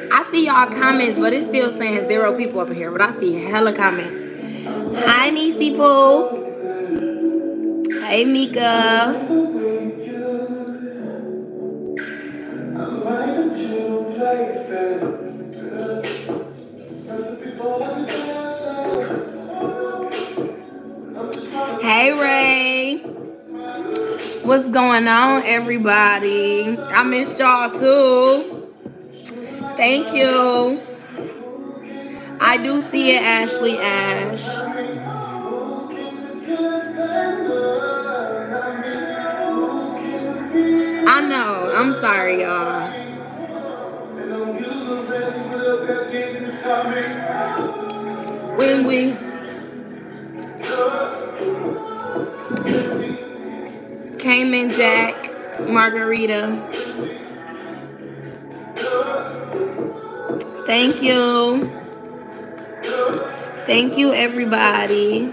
I see y'all comments, but it's still saying 0 people up in here. But I see hella comments. Hi, Niecy Pooh. Hey, Mika. Hey, Ray. What's going on, everybody? I missed y'all, too. Thank you. I do see it, Ashley Ash. I know. I'm sorry, y'all. When we came in, Jack, Margarita. Thank you. Thank you, everybody.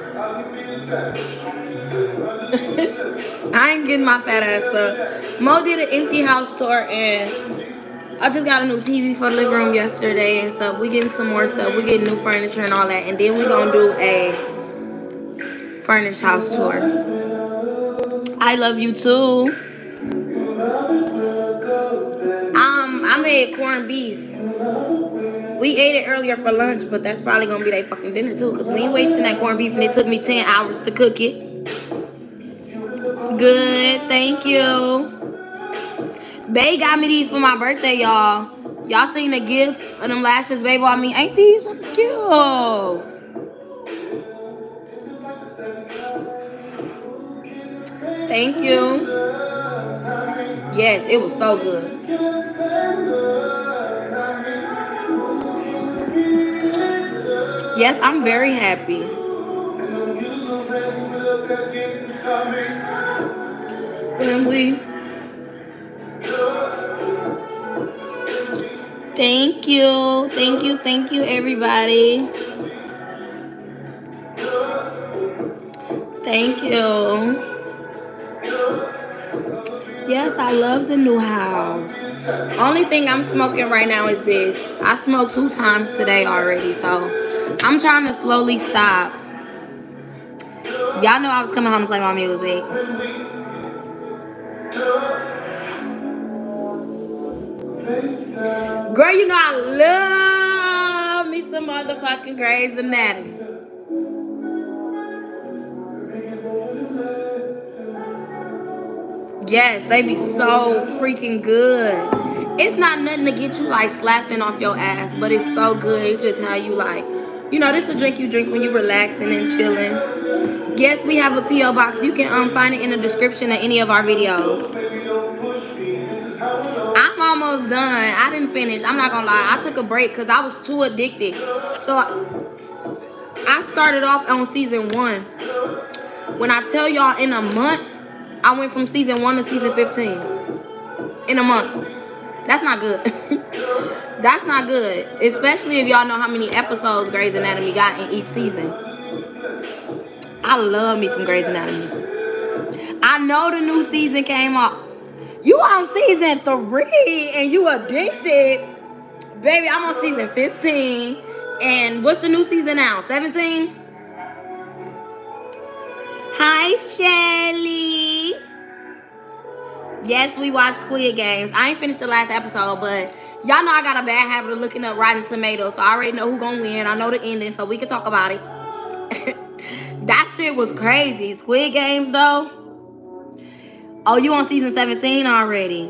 I ain't getting my fat ass up. Mo did an empty house tour, and I just got a new TV for the living room yesterday and stuff. We getting some more stuff. We getting new furniture and all that. And then we gonna do a furnished house tour. I love you too. I made corned beef. We ate it earlier for lunch, but that's probably gonna be their fucking dinner too, because we ain't wasting that corned beef and it took me 10 hours to cook it. Good, thank you. Bae got me these for my birthday, y'all. Y'all seen the gift of them lashes Bae bought me? Ain't these ones cute? Thank you. Yes, it was so good. Yes, I'm very happy. When we... Thank you. Thank you. Thank you, everybody. Thank you. Yes, I love the new house. Only thing I'm smoking right now is this. I smoked 2 times today already, so I'm trying to slowly stop. Y'all know I was coming home to play my music. Girl, you know I love me some motherfucking Grey's Anatomy. Yes, they be so freaking good. It's not nothing to get you like slapping off your ass, but it's so good. It's just how you like, you know, this is a drink you drink when you're relaxing and chilling. Yes, we have a P.O. box. You can find it in the description of any of our videos. I'm almost done. I didn't finish. I'm not gonna lie. I took a break because I was too addicted. So I started off on season 1. When I tell y'all in a month, I went from season 1 to season 15. In a month. That's not good. That's not good. Especially if y'all know how many episodes Grey's Anatomy got in each season. I love me some Grey's Anatomy. I know the new season came out. You on season 3 and you addicted. Baby, I'm on season 15. And what's the new season now? 17? Hi, Shelly. Yes, we watched Squid Games. I ain't finished the last episode, but y'all know I got a bad habit of looking up Rotten Tomatoes, so I already know who's gonna win. I know the ending, so we can talk about it. That shit was crazy. Squid Games, though. Oh, you on season 17 already?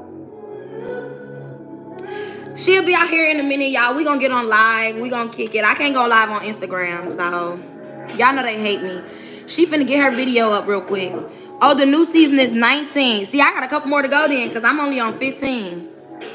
She'll be out here in a minute, y'all. We gonna get on live. We gonna kick it. I can't go live on Instagram, so y'all know they hate me. She finna get her video up real quick. Oh, the new season is 19. See, I got a couple more to go then, because I'm only on 15.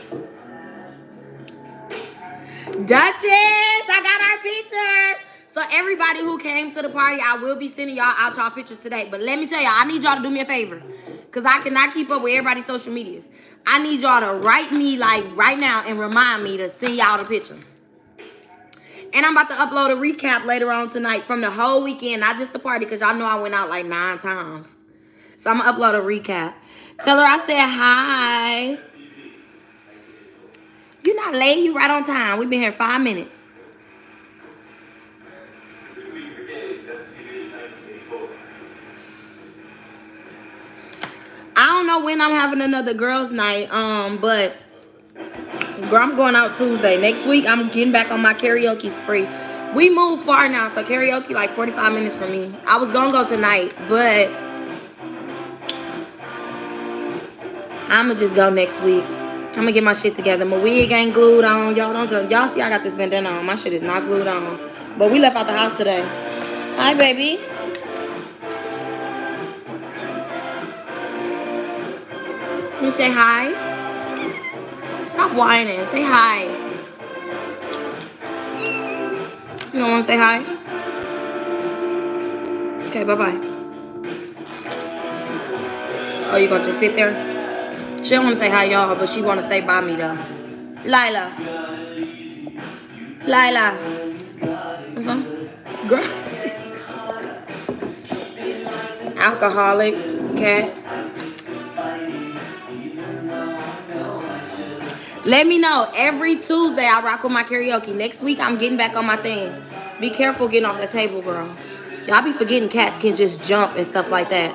Duchess, I got our picture. So everybody who came to the party, I will be sending y'all out y'all pictures today. But let me tell y'all, I need y'all to do me a favor, because I cannot keep up with everybody's social medias. I need y'all to write me like right now and remind me to send y'all the picture. And I'm about to upload a recap later on tonight from the whole weekend, not just the party, because y'all know I went out like 9 times. So I'm going to upload a recap. Tell her I said hi. You're I lay you right on time. We've been here 5 minutes. I don't know when I'm having another girls' night, but girl, I'm going out Tuesday. Next week, I'm getting back on my karaoke spree. We moved far now, so karaoke like 45 minutes from me. I was gonna go tonight, but I'ma just go next week. I'm gonna get my shit together. My wig ain't glued on. Y'all don't jump. Y'all see I got this bandana on. My shit is not glued on. But we left out the house today. Hi, baby. You say hi? Stop whining. Say hi. You don't want to say hi? Okay, bye-bye. Oh, you gonna just sit there? She don't want to say hi, y'all, but she want to stay by me, though. Lila. Lila. What's up? Girl. Alcoholic cat. Let me know. Every Tuesday, I rock with my karaoke. Next week, I'm getting back on my thing. Be careful getting off the table, girl. Y'all be forgetting cats can just jump and stuff like that.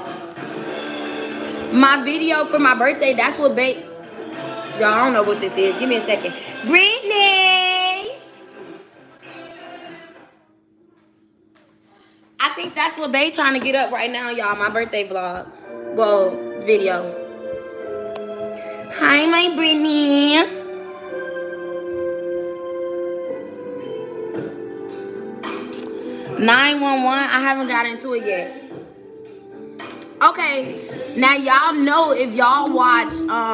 My video for my birthday, that's what babe... Y'all, I don't know what this is. Give me a second. Brittany! I think that's what babe trying to get up right now, y'all. My birthday vlog. Well, video. Hi, my Brittany. 911. I haven't got into it yet. Okay, now y'all know if y'all watch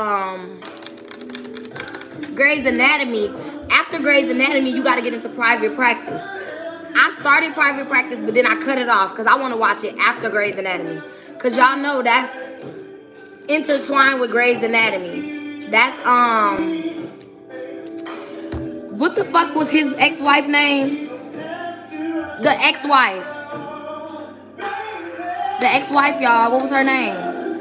Grey's Anatomy. After Grey's Anatomy, you got to get into private practice. I started private practice, but then I cut it off because I want to watch it after Grey's Anatomy. Because y'all know that's intertwined with Grey's Anatomy. That's, what the fuck was his ex-wife name? The ex-wife. The ex-wife, y'all. What was her name?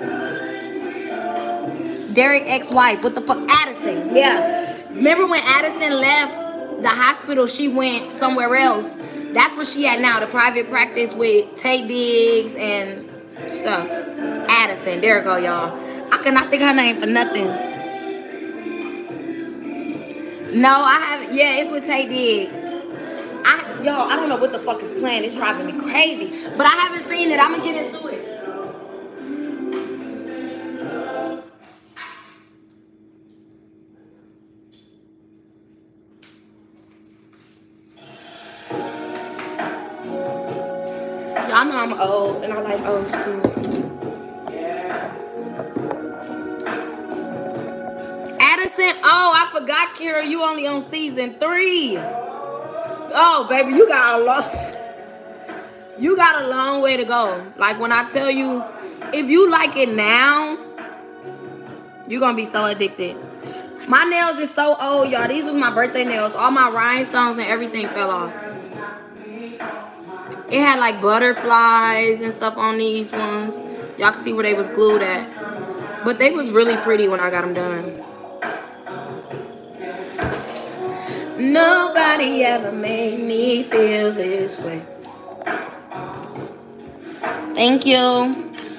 Derek ex-wife. What the fuck? Addison. Yeah. Remember when Addison left the hospital, she went somewhere else. That's what she had now. The private practice with Tay Diggs and stuff. Addison. There we go, y'all. I cannot think of her name for nothing. No, I haven't. Yeah, it's with Tay Diggs. Y'all, I don't know what the fuck is playing. It's driving me crazy. But I haven't seen it. I'm going to get into it. Y'all know I'm old and I like old school. Addison, oh, I forgot, Kira. You only on season 3. Oh, baby, you got a long way to go. Like when I tell you, if you like it now, you're gonna be so addicted. My nails is so old, y'all. These was my birthday nails. All my rhinestones and everything fell off. It had like butterflies and stuff on these ones. Y'all can see where they was glued at. But they was really pretty when I got them done. Nobody ever made me feel this way. Thank you.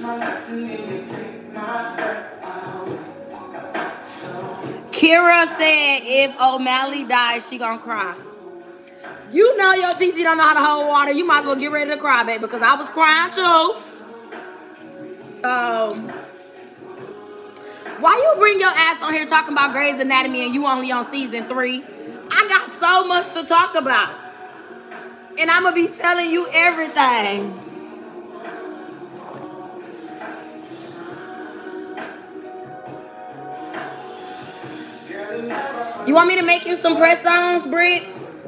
Kira said if O'Malley dies, she gonna cry. You know your TT don't know how to hold water. You might as well get ready to cry, baby, because I was crying too. So, why you bring your ass on here talking about Grey's Anatomy and you only on season 3? I got so much to talk about. And I'm going to be telling you everything. You want me to make you some press-ons, Britt?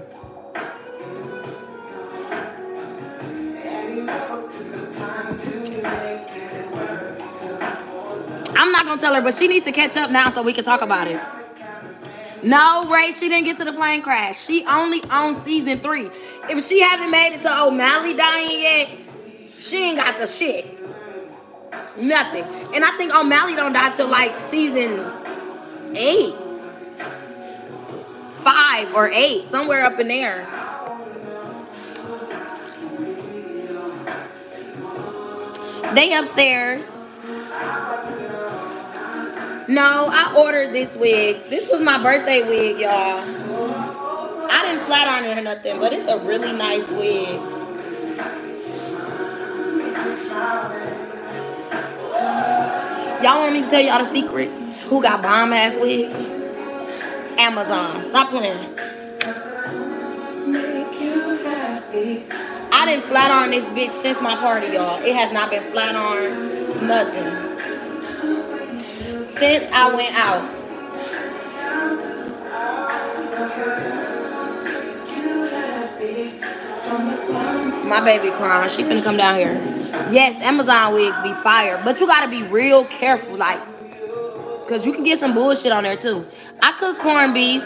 I'm not going to tell her, but she needs to catch up now so we can talk about it. No, Ray, she didn't get to the plane crash. She only on season 3. If she haven't made it to O'Malley dying yet, she ain't got the shit. Nothing. And I think O'Malley don't die till like season 8. 5 or 8, somewhere up in there. They upstairs. No, I ordered this wig. This was my birthday wig, y'all. I didn't flat iron it or nothing, but it's a really nice wig. Y'all want me to tell y'all the secret to who got bomb ass wigs? Amazon. Stop playing. Make you happy. I didn't flat iron this bitch since my party, y'all. It has not been flat iron, nothing. Since I went out. My baby crying. She finna come down here. Yes, Amazon wigs be fire. But you gotta be real careful, like, cause you can get some bullshit on there too. I cook corned beef.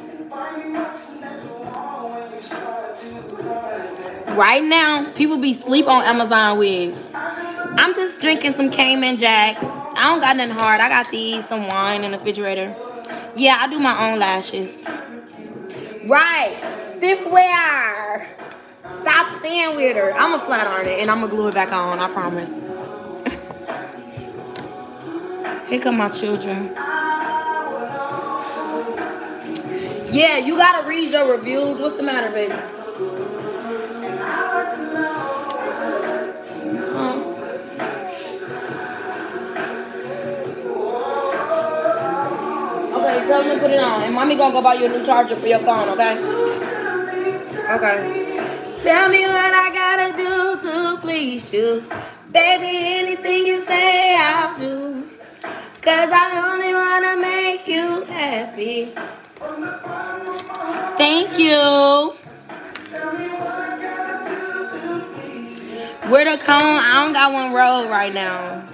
Right now, people be sleep on Amazon wigs. I'm just drinking some Cayman Jack. I don't got nothing hard. I got these, some wine in the refrigerator. Yeah, I do my own lashes. Right. Stiff wear. Stop staying with her. I'm going to flat iron it and I'm going to glue it back on. I promise. Here come my children. Yeah, you got to read your reviews. What's the matter, baby? Okay, tell them to put it on. And mommy gonna go buy you a new charger for your phone, okay? Okay. Tell me what I gotta do to please you. Baby, anything you say, I'll do. Cause I only wanna make you happy. Thank you. Where the cone? I don't got one rolled right now.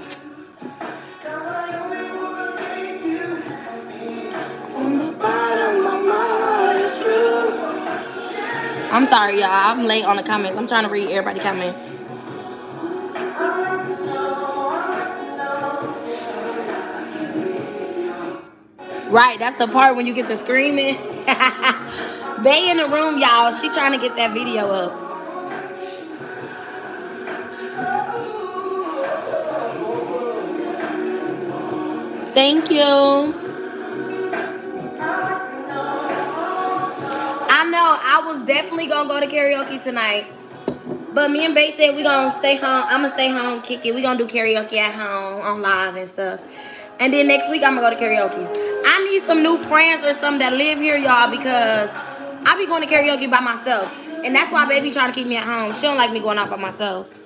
I'm sorry, y'all. I'm late on the comments. I'm trying to read everybody's comment. Right, that's the part when you get to screaming. They in the room, y'all. She trying to get that video up. Thank you. I know I was definitely gonna go to karaoke tonight, but me and Bae said we gonna stay home. I'm gonna stay home, kick it. We gonna do karaoke at home on live and stuff. And then next week I'm gonna go to karaoke. I need some new friends or something that live here, y'all, because I be going to karaoke by myself, and that's why baby trying to keep me at home. She don't like me going out by myself.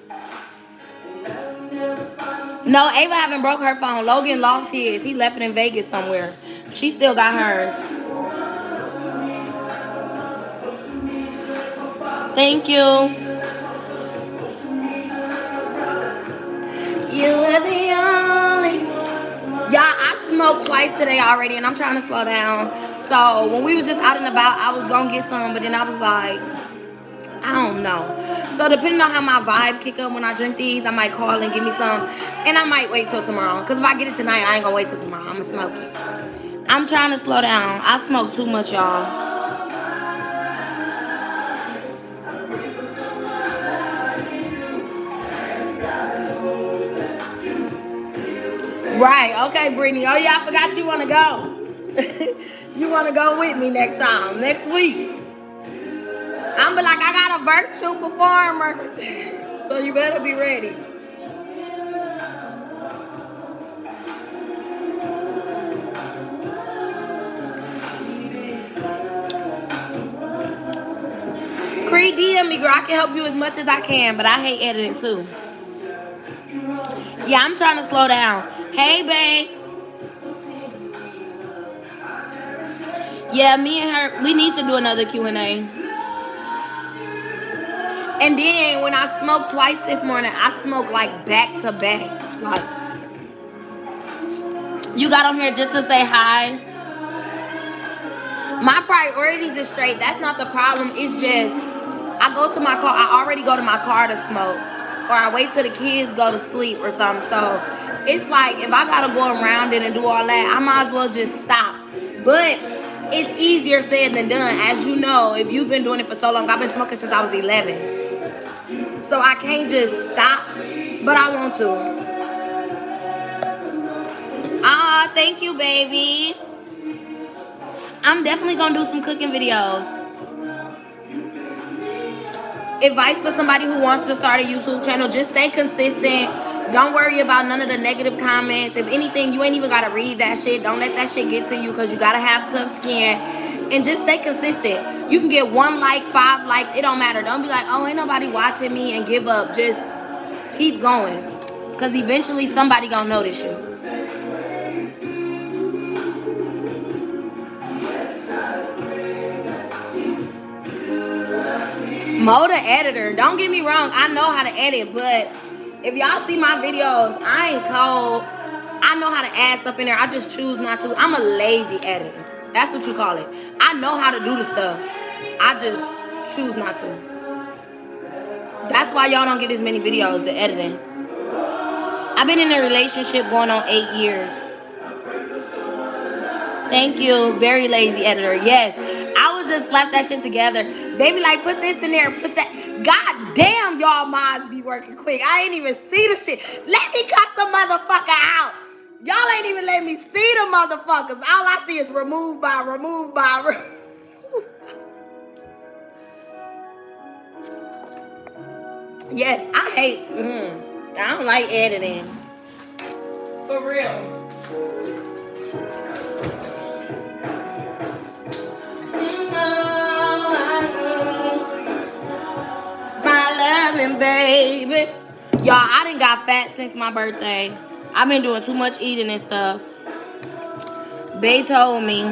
No, Ava haven't broke her phone. Logan lost his. He left it in Vegas somewhere. She still got hers. Thank you. You were the only. Y'all, I smoked twice today already, and I'm trying to slow down. So when we was just out and about, I was gonna get some, but then I was like, I don't know. So depending on how my vibe kick up when I drink these, I might call and give me some, and I might wait till tomorrow. Because if I get it tonight, I ain't gonna wait till tomorrow. I'm gonna smoke it. I'm trying to slow down. I smoke too much, y'all. Right, okay, Brittany. Oh, yeah, I forgot you want to go. You want to go with me next time, next week. I'm be like, I got a virtual performer. So you better be ready. Creed, DM me, girl. I can help you as much as I can, but I hate editing too. Yeah, I'm trying to slow down. Hey, babe. Yeah, me and her, we need to do another Q&A. And then when I smoked twice this morning, I smoked like back to back. Like, you got on here just to say hi. My priorities is straight. That's not the problem. It's just, I go to my car. I already go to my car to smoke. Or I wait till the kids go to sleep or something. So it's like, if I gotta go around it and do all that, I might as well just stop. But it's easier said than done. As you know, if you've been doing it for so long, I've been smoking since I was 11. So I can't just stop, but I want to. Thank you, baby. I'm definitely gonna do some cooking videos. Advice for somebody who wants to start a YouTube channel: just stay consistent. Don't worry about none of the negative comments. If anything, you ain't even gotta read that shit. Don't let that shit get to you, because you gotta have tough skin. And just stay consistent. You can get 1 like, 5 likes, it don't matter. Don't be like, oh, ain't nobody watching me, and give up. Just keep going, because eventually somebody gonna notice you. Mo the editor. Don't get me wrong, I know how to edit, but if y'all see my videos, I ain't cold. I know how to add stuff in there. I just choose not to. I'm a lazy editor. That's what you call it. I know how to do the stuff. I just choose not to. That's why y'all don't get as many videos, the editing. I've been in a relationship going on 8 years. Thank you. Very lazy editor. Yes. I would just slap that shit together. They be like, put this in there, put that. God damn, y'all minds be working quick. I ain't even see the shit. Let me cut some motherfucker out. Y'all ain't even let me see the motherfuckers. All I see is remove by. Yes, I hate. I don't like editing. For real. Baby, y'all, I done got fat since my birthday. I've been doing too much eating and stuff. Bae told me.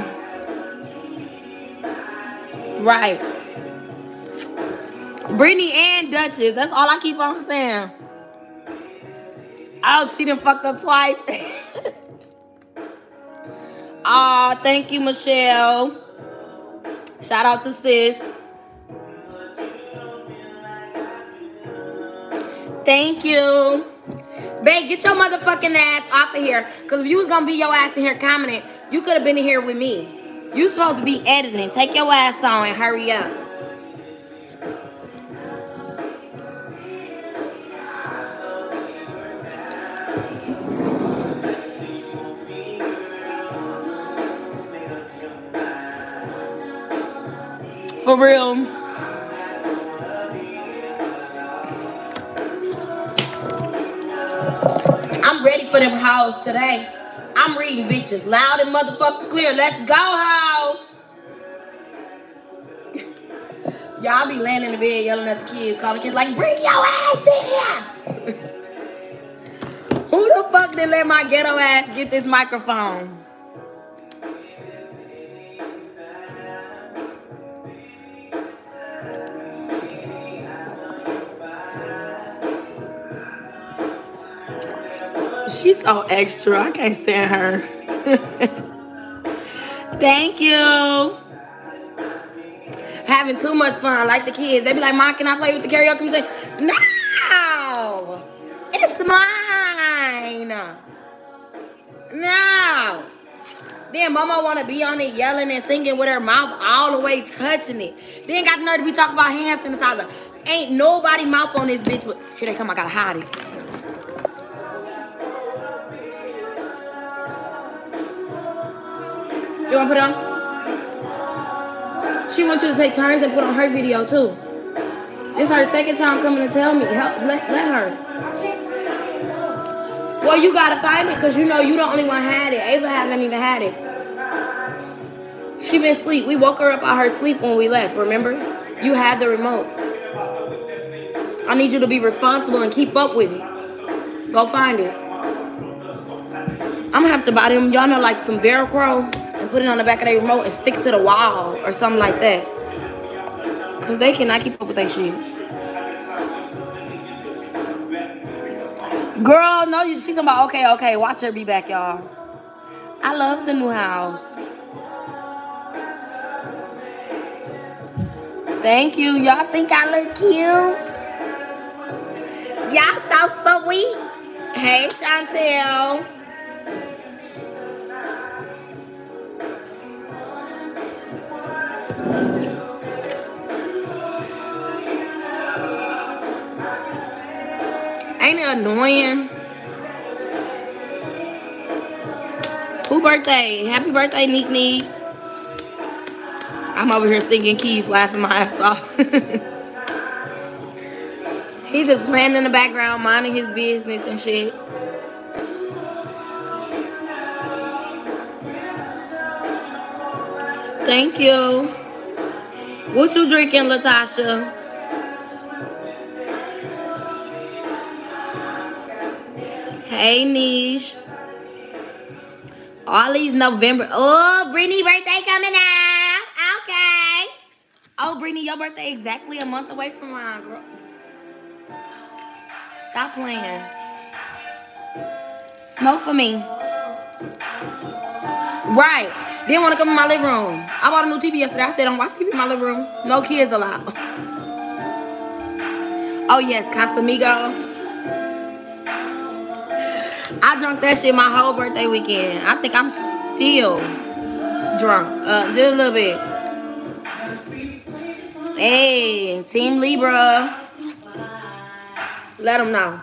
Right. Brittany and Duchess. That's all I keep on saying. Oh, she done fucked up twice. Oh, thank you, Michelle. Shout out to sis. Thank you. Babe, get your motherfucking ass off of here. Because if you was going to be your ass in here commenting, you could have been in here with me. You supposed to be editing. Take your ass on and hurry up. For real. I'm ready for them hoes today. I'm reading bitches loud and motherfucking clear. Let's go, hoes. Y'all be laying in the bed yelling at the kids, calling kids like, bring your ass in here. Who the fuck did let my ghetto ass get this microphone? She's so extra. I can't stand her. Thank you. Having too much fun, like the kids. They be like, Mom, can I play with the karaoke machine? No! It's mine. No. Then Mama want to be on it yelling and singing with her mouth all the way touching it. Then got the nerve to be talking about hand sanitizer. Ain't nobody mouth on this bitch. But here they come. I got to hide it. You want to put it on? She wants you to take turns and put on her video, too. This is her second time coming to tell me. Help, let her. Well, you got to find it because you know you the only one had it. Ava haven't even had it. She been asleep. We woke her up out her sleep when we left, remember? You had the remote. I need you to be responsible and keep up with it. Go find it. I'm going to have to buy them, y'all know, like some Velcro. Put it on the back of their remote and stick it to the wall or something like that. Because they cannot keep up with that shit. Girl, no, she's talking about, okay. Watch her be back, y'all. I love the new house. Thank you. Y'all think I look cute? Y'all so sweet. Hey, Chantel. Ain't it annoying? Who birthday? Happy birthday, Neek Neek. I'm over here singing Keith, laughing my ass off. He's just playing in the background, minding his business and shit. Thank you. What you drinking, Latasha? Hey, Niche. All these November. Oh, Brittany birthday coming up. Okay. Oh, Brittany, your birthday exactly a month away from mine, girl. Stop playing. Smoke for me. Right. Didn't want to come in my living room. I bought a new TV yesterday. I said, don't watch TV in my living room. No kids allowed. Oh, yes. Casamigos. I drunk that shit my whole birthday weekend. I think I'm still drunk. Just a little bit. Hey, Team Libra. Let them know.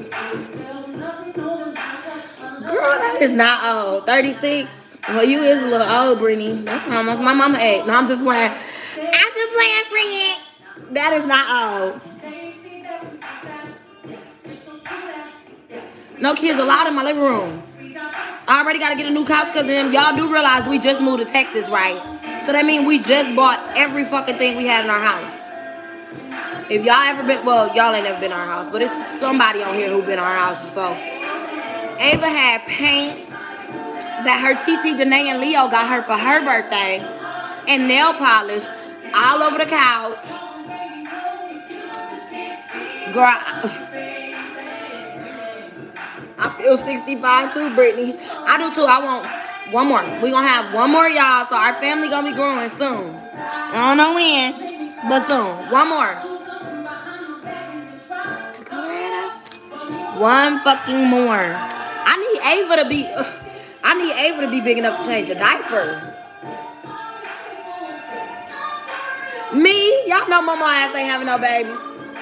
Girl, that is not old. 36. Well, you is a little old, Brittany. That's how much my mama ate. No, I'm just playing. I'm just playing for you. That is not old. No kids allowed in my living room. I already got to get a new couch because y'all do realize we just moved to Texas, right? So that means we just bought every fucking thing we had in our house. If y'all ever been, well, y'all ain't never been in our house, but it's somebody on here who been in our house before. Ava had paint that her TT, Danae, and Leo got her for her birthday, and nail polish all over the couch. Girl, I feel 65 too, Brittany. I do too. I want one more. We gonna have one more, y'all, so our family gonna be growing soon. I don't know when, but soon. One more. One fucking more. I need Ava to be big enough to change a diaper. Me? Y'all know mama ass ain't having no babies.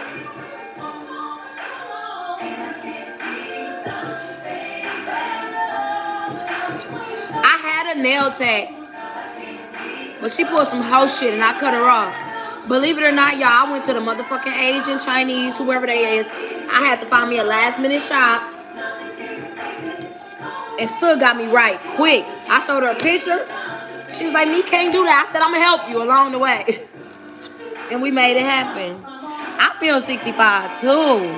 I had a nail tech, but she pulled some hoe shit and I cut her off. Believe it or not, y'all, I went to the motherfucking Asian, Chinese, whoever they is. I had to find me a last minute shop. And Sue got me right quick. I showed her a picture. She was like, me can't do that. I said, I'm going to help you along the way. And we made it happen. I feel 65 too.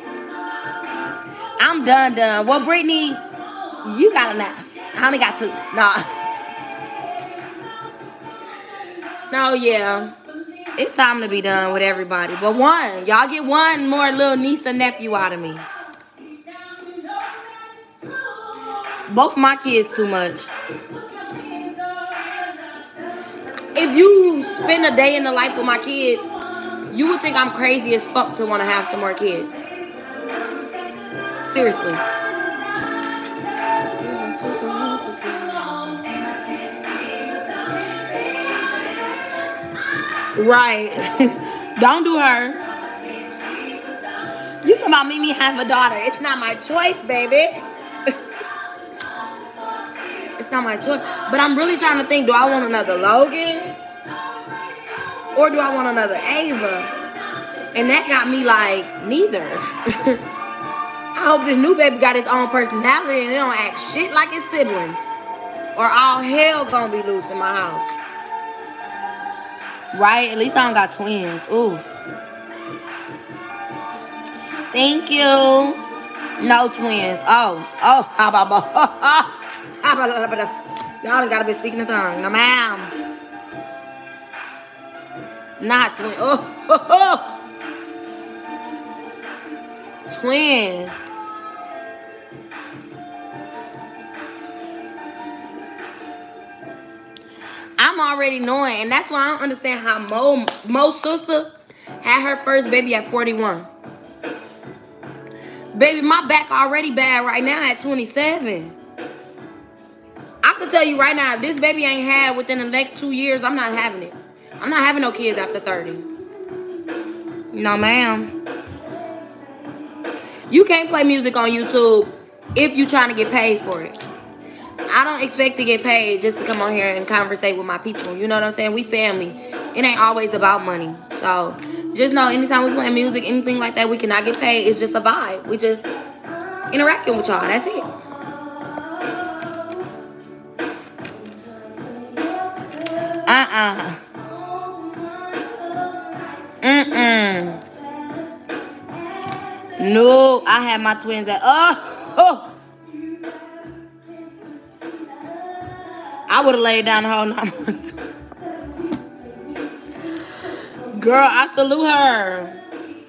I'm done. Well, Brittany, you got enough. I only got 2. Nah. No, yeah. It's time to be done with everybody. But one. Y'all get one more little niece and nephew out of me. Both my kids too much. If you spend a day in the life with my kids, you would think I'm crazy as fuck to want to have some more kids. Seriously. Right. Don't do her. You talking about me have a daughter. It's not my choice, baby. It's not my choice. But I'm really trying to think, do I want another Logan? Or do I want another Ava? And that got me like, neither. I hope this new baby got his own personality and it don't act shit like his siblings. Or all hell gonna be loose in my house. Right? At least I don't got twins. Ooh. Thank you. No twins. Oh. How about y'all gotta be speaking the tongue. No, ma'am. Not twins. Oh. Twins. I'm already knowing, and that's why I don't understand how Mo's sister had her first baby at 41. Baby, my back already bad right now at 27. I can tell you right now, if this baby ain't had within the next 2 years, I'm not having it. I'm not having no kids after 30. No, ma'am. You can't play music on YouTube if you're trying to get paid for it. I don't expect to get paid just to come on here and conversate with my people. You know what I'm saying? We family. It ain't always about money. So just know anytime we play music, anything like that, we cannot get paid. It's just a vibe. We just interacting with y'all. That's it. No, I had my twins at I would have laid down the whole 9 months. Girl, I salute her.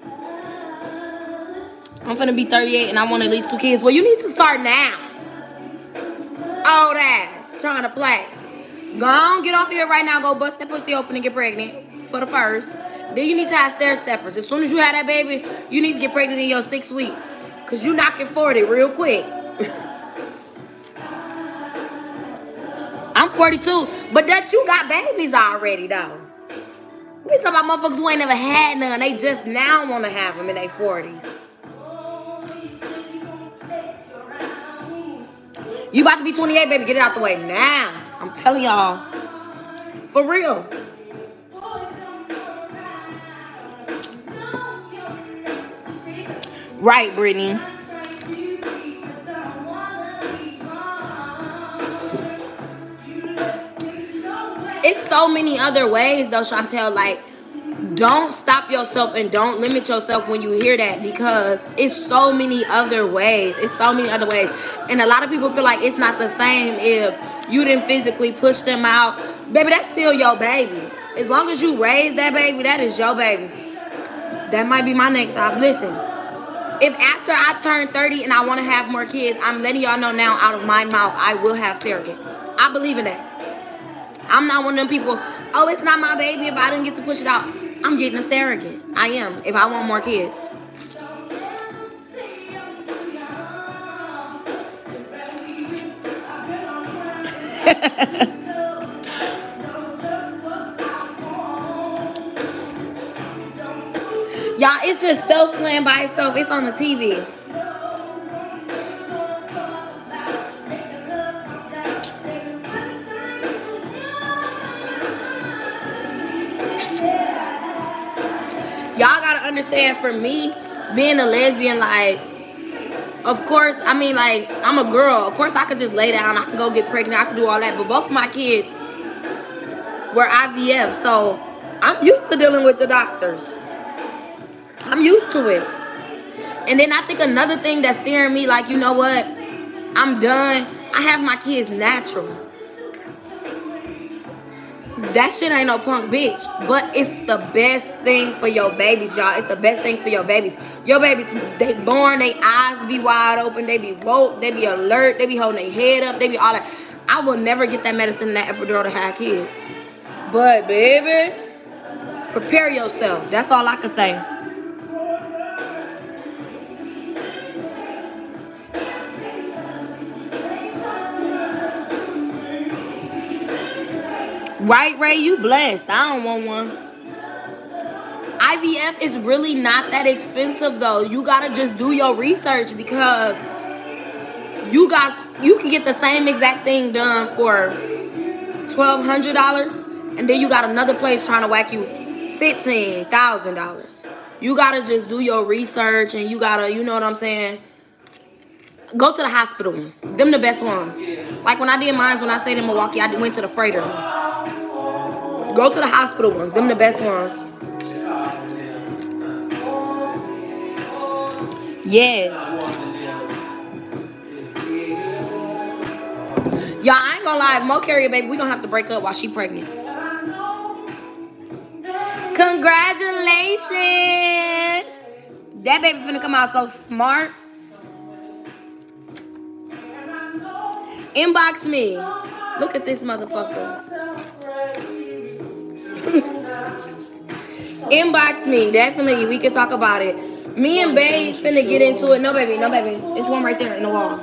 I'm finna be 38 and I want at least 2 kids. Well, you need to start now. Old ass trying to play. Go on, get off here right now. Go bust that pussy open and get pregnant for the first. Then you need to have stair steppers. As soon as you have that baby, you need to get pregnant in your 6 weeks. Because you knocking 40 real quick. I'm 42. But that you got babies already, though. We talking about motherfuckers who ain't never had none. They just now want to have them in their 40s. You about to be 28, baby. Get it out the way now. I'm telling y'all. For real. Right, Brittany. It's so many other ways, though, Chantel. Like, don't stop yourself and don't limit yourself when you hear that, because it's so many other ways. It's so many other ways. And a lot of people feel like it's not the same if you didn't physically push them out. Baby, that's still your baby. As long as you raise that baby, that is your baby. That might be my next op. Listen, if after I turn 30 and I want to have more kids, I'm letting y'all know now out of my mouth, I will have surrogates. I believe in that. I'm not one of them people, oh, it's not my baby if I didn't get to push it out. I'm getting a surrogate. I am, if I want more kids. Y'all, it's just self-playing by itself. It's on the TV. Y'all gotta understand, for me, being a lesbian, like, of course, I mean, like, I'm a girl. Of course, I could just lay down. I can go get pregnant. I can do all that. But both of my kids were IVF. So, I'm used to dealing with the doctors. I'm used to it. And then I think another thing that's steering me, like, you know what? I'm done. I have my kids natural. That shit ain't no punk bitch. But it's the best thing for your babies, y'all. It's the best thing for your babies. Your babies, they born, they eyes be wide open, they be woke, they be alert, they be holding their head up, they be all that. I will never get that medicine and that epidural to have kids. But, baby, prepare yourself. That's all I can say. Right, Ray? You blessed. I don't want one. IVF is really not that expensive, though. You gotta just do your research, because you can get the same exact thing done for $1,200, and then you got another place trying to whack you $15,000. You gotta just do your research, and you gotta, you know what I'm saying? Go to the hospital ones. Them the best ones. Like when I did mine, when I stayed in Milwaukee, I went to the Freighter. Go to the hospital ones. Them the best ones. Yes. Y'all, I ain't gonna lie. If Mo carry a baby, we gonna have to break up while she pregnant. Congratulations. That baby finna come out so smart. Inbox me. Look at this motherfucker. Inbox me. Definitely. We can talk about it. Me and Babe finna get into it. No, baby. No, baby. It's one right there in the wall.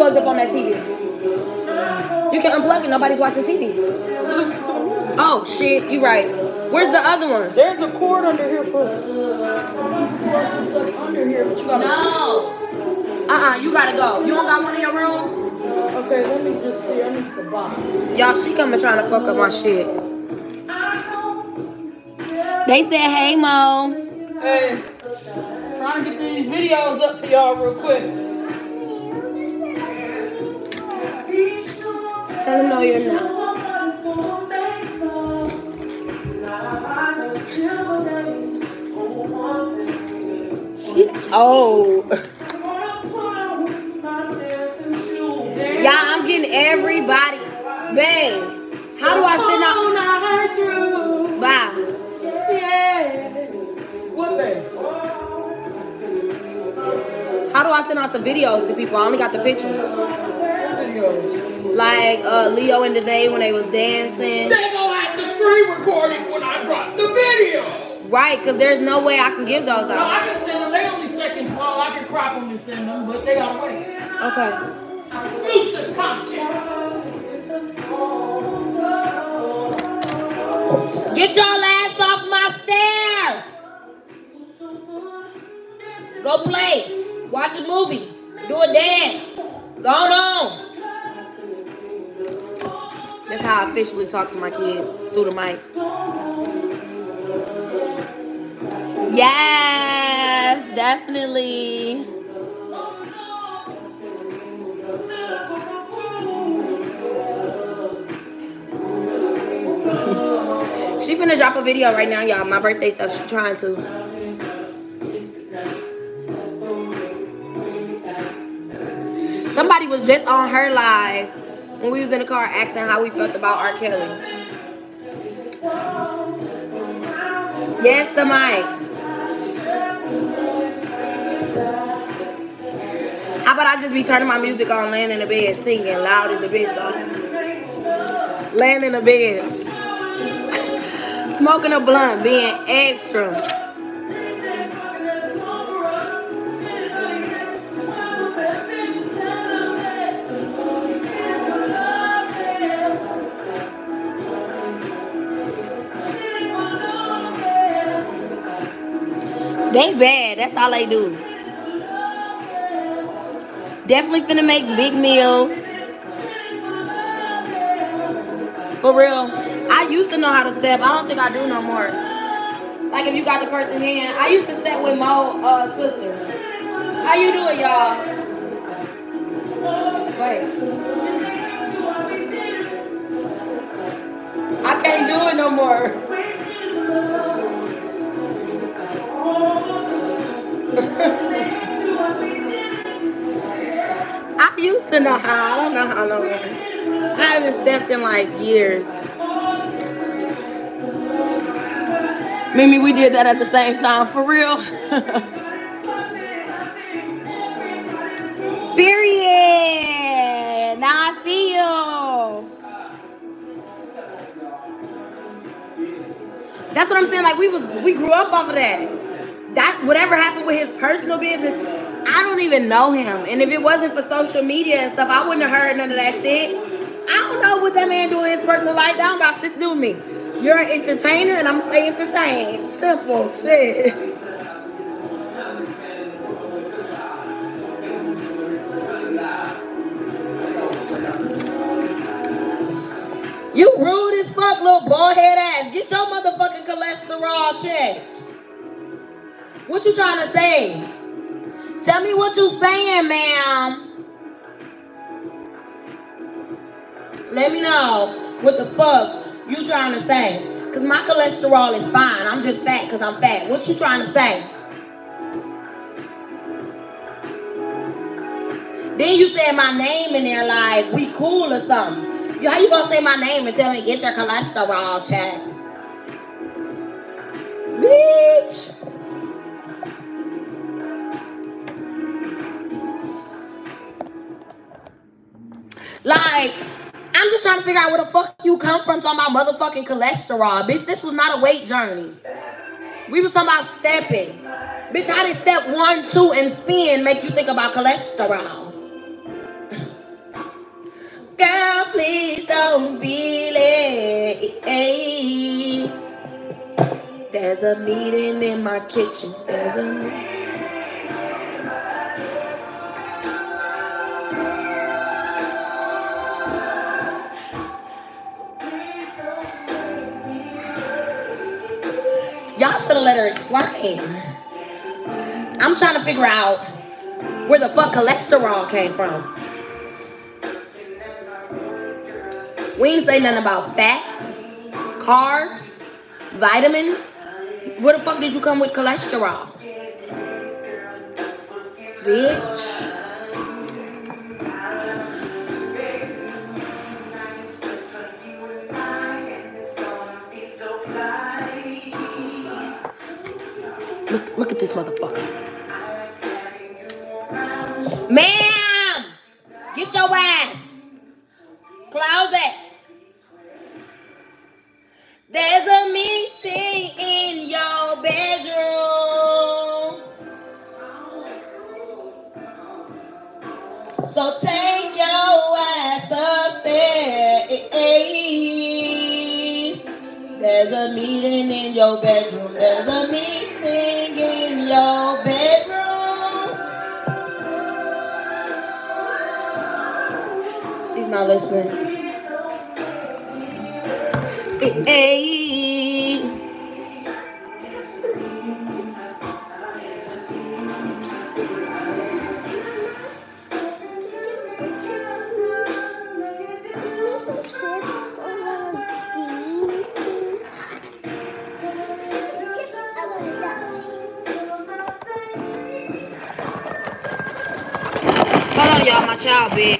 plugged up on that TV. You can unplug it. Nobody's watching TV. Oh, shit. You right. Where's the other one? There's a cord under here for... under here, but you gotta... No. You gotta go. You don't got one in your room? Okay, let me just see. I need the box. Y'all, she coming trying to fuck up my shit. They said, hey, Mo. Hey. Trying to get these videos up for y'all real quick. Tell them no, you're not. Oh. Yeah, I'm getting everybody. Babe, how do I send out? Bye. Yeah. What, babe? How do I send out the videos to people? I only got the pictures. Videos. Like Leo and Danae when they was dancing. They gonna have to screen record it when I drop the video. Right, because there's no way I can give those No, out. I can send them. They only seconds long. I can crop them and send them, but they gotta wait. Okay. Exclusive content. Get your ass off my stairs. Go play. Watch a movie. Do a dance. Go on. That's how I officially talk to my kids. Through the mic. Yes, definitely. She finna drop a video right now, y'all. My birthday stuff. She trying to. Somebody was just on her live when we was in the car asking how we felt about R. Kelly. Yes, the mic. How about I just be turning my music on, laying in the bed, singing loud as a bitch, though. Laying in the bed. Smoking a blunt, being extra. They bad. That's all they do. Definitely finna make big meals. For real. I used to know how to step. I don't think I do no more. Like if you got the person hand. I used to step with my sisters. How you doing, y'all? Wait. I can't do it no more. I used to know how. I don't know how long. I haven't stepped in like years. Mimi, we did that at the same time, for real. Period. Now I see you. That's what I'm saying. Like we grew up off of that. That whatever happened with his personal business, I don't even know him. And if it wasn't for social media and stuff, I wouldn't have heard none of that shit. I don't know what that man doing in his personal life. That don't got shit to do with me. You're an entertainer and I'm gonna stay entertained. Simple shit. You rude as fuck, little bald head ass. Get your motherfucking cholesterol checked. What you trying to say? Tell me what you saying, ma'am. Let me know what the fuck you trying to say. Because my cholesterol is fine. I'm just fat because I'm fat. What you trying to say? Then you said my name in there like we cool or something. How you gonna say my name and tell me get your cholesterol checked? Bitch. Like, I'm just trying to figure out where the fuck you come from talking about motherfucking cholesterol. Bitch, this was not a weight journey. We was talking about stepping. Bitch, how did step 1, 2, and spin make you think about cholesterol? please don't be late. There's a meeting in my kitchen. There's a... Y'all should have let her explain. I'm trying to figure out where the fuck cholesterol came from. We ain't say nothing about fat, carbs, vitamin. Where the fuck did you come with cholesterol? Bitch. Look at this motherfucker. Ma'am! Get your ass! Close it! There's a meeting in your bedroom. So take your ass upstairs. There's a meeting in your bedroom. There's a meeting in your bedroom. She's not listening. Hold on, y'all, my child bed.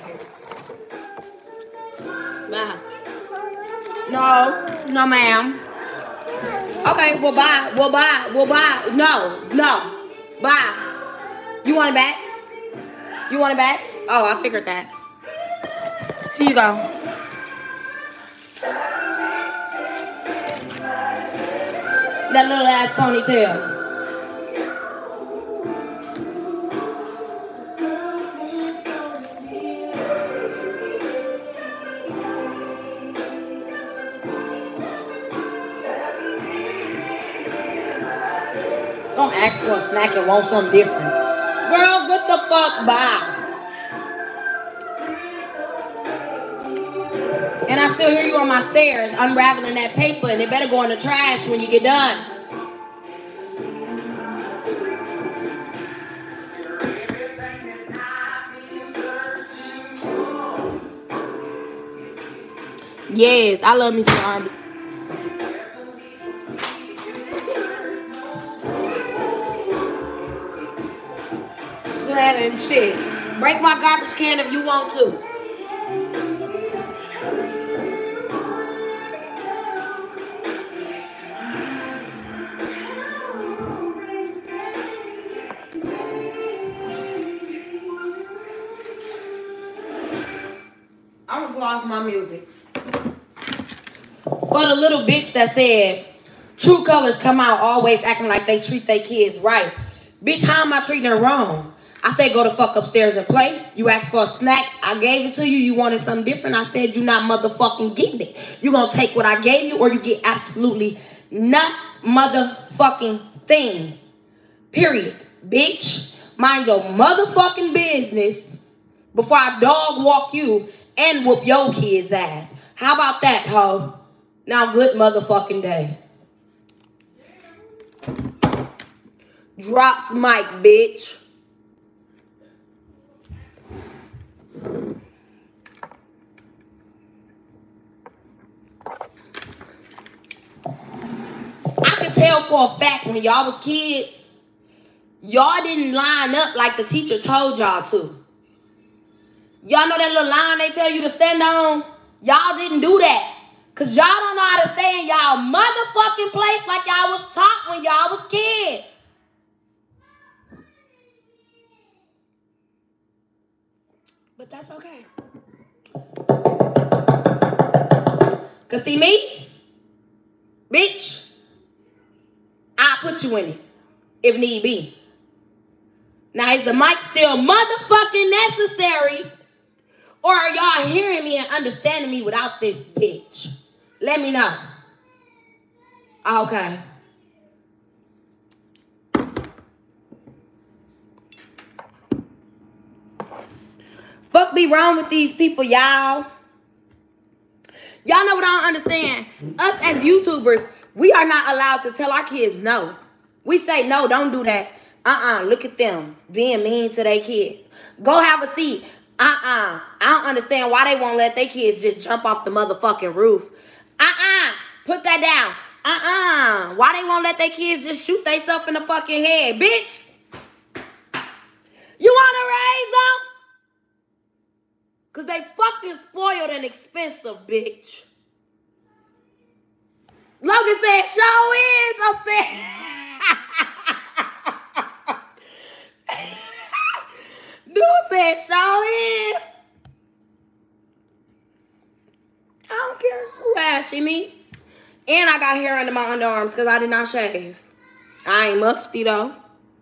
Bye. No, ma'am. Okay, well, bye. No, bye. You want it back? You want it back? Oh, I figured that. Here you go. That little ass ponytail. Don't ask for a snack and want something different. Girl, get the fuck by. And I still hear you on my stairs unraveling that paper, and it better go in the trash when you get done. Yes, I love me some R&B. And shit. Break my garbage can if you want to. I'm gonna pause my music. For the little bitch that said, true colors come out always acting like they treat their kids right. Bitch, how am I treating her wrong? I said go the fuck upstairs and play. You asked for a snack. I gave it to you. You wanted something different. I said you not motherfucking getting it. You gonna take what I gave you or you get absolutely not motherfucking thing. Period. Bitch. Mind your motherfucking business before I dog walk you and whoop your kid's ass. How about that, hoe? Now good motherfucking day. Drops mic, bitch. I could tell for a fact when y'all was kids, y'all didn't line up like the teacher told y'all to. Y'all know that little line they tell you to stand on? Y'all didn't do that. Because y'all don't know how to stay in y'all motherfucking place like y'all was taught when y'all was kids. But that's okay. Because see me? Bitch, I'll put you in it if need be. Now, is the mic still motherfucking necessary? Or are y'all y'all hearing me and understanding me without this bitch? Let me know. Okay. Fuck be wrong with these people, y'all. Y'all know what I don't understand? Us as YouTubers, we are not allowed to tell our kids no. We say, no, don't do that. Look at them being mean to their kids. Go have a seat. I don't understand why they won't let their kids just jump off the motherfucking roof. Put that down. Why they won't let their kids just shoot themselves in the fucking head, bitch? You want to raise them? Because they fucking spoiled and expensive, bitch. Logan said, show is upset. Dude said, show is. I don't care who asking me. And I got hair under my underarms because I did not shave. I ain't musty, though.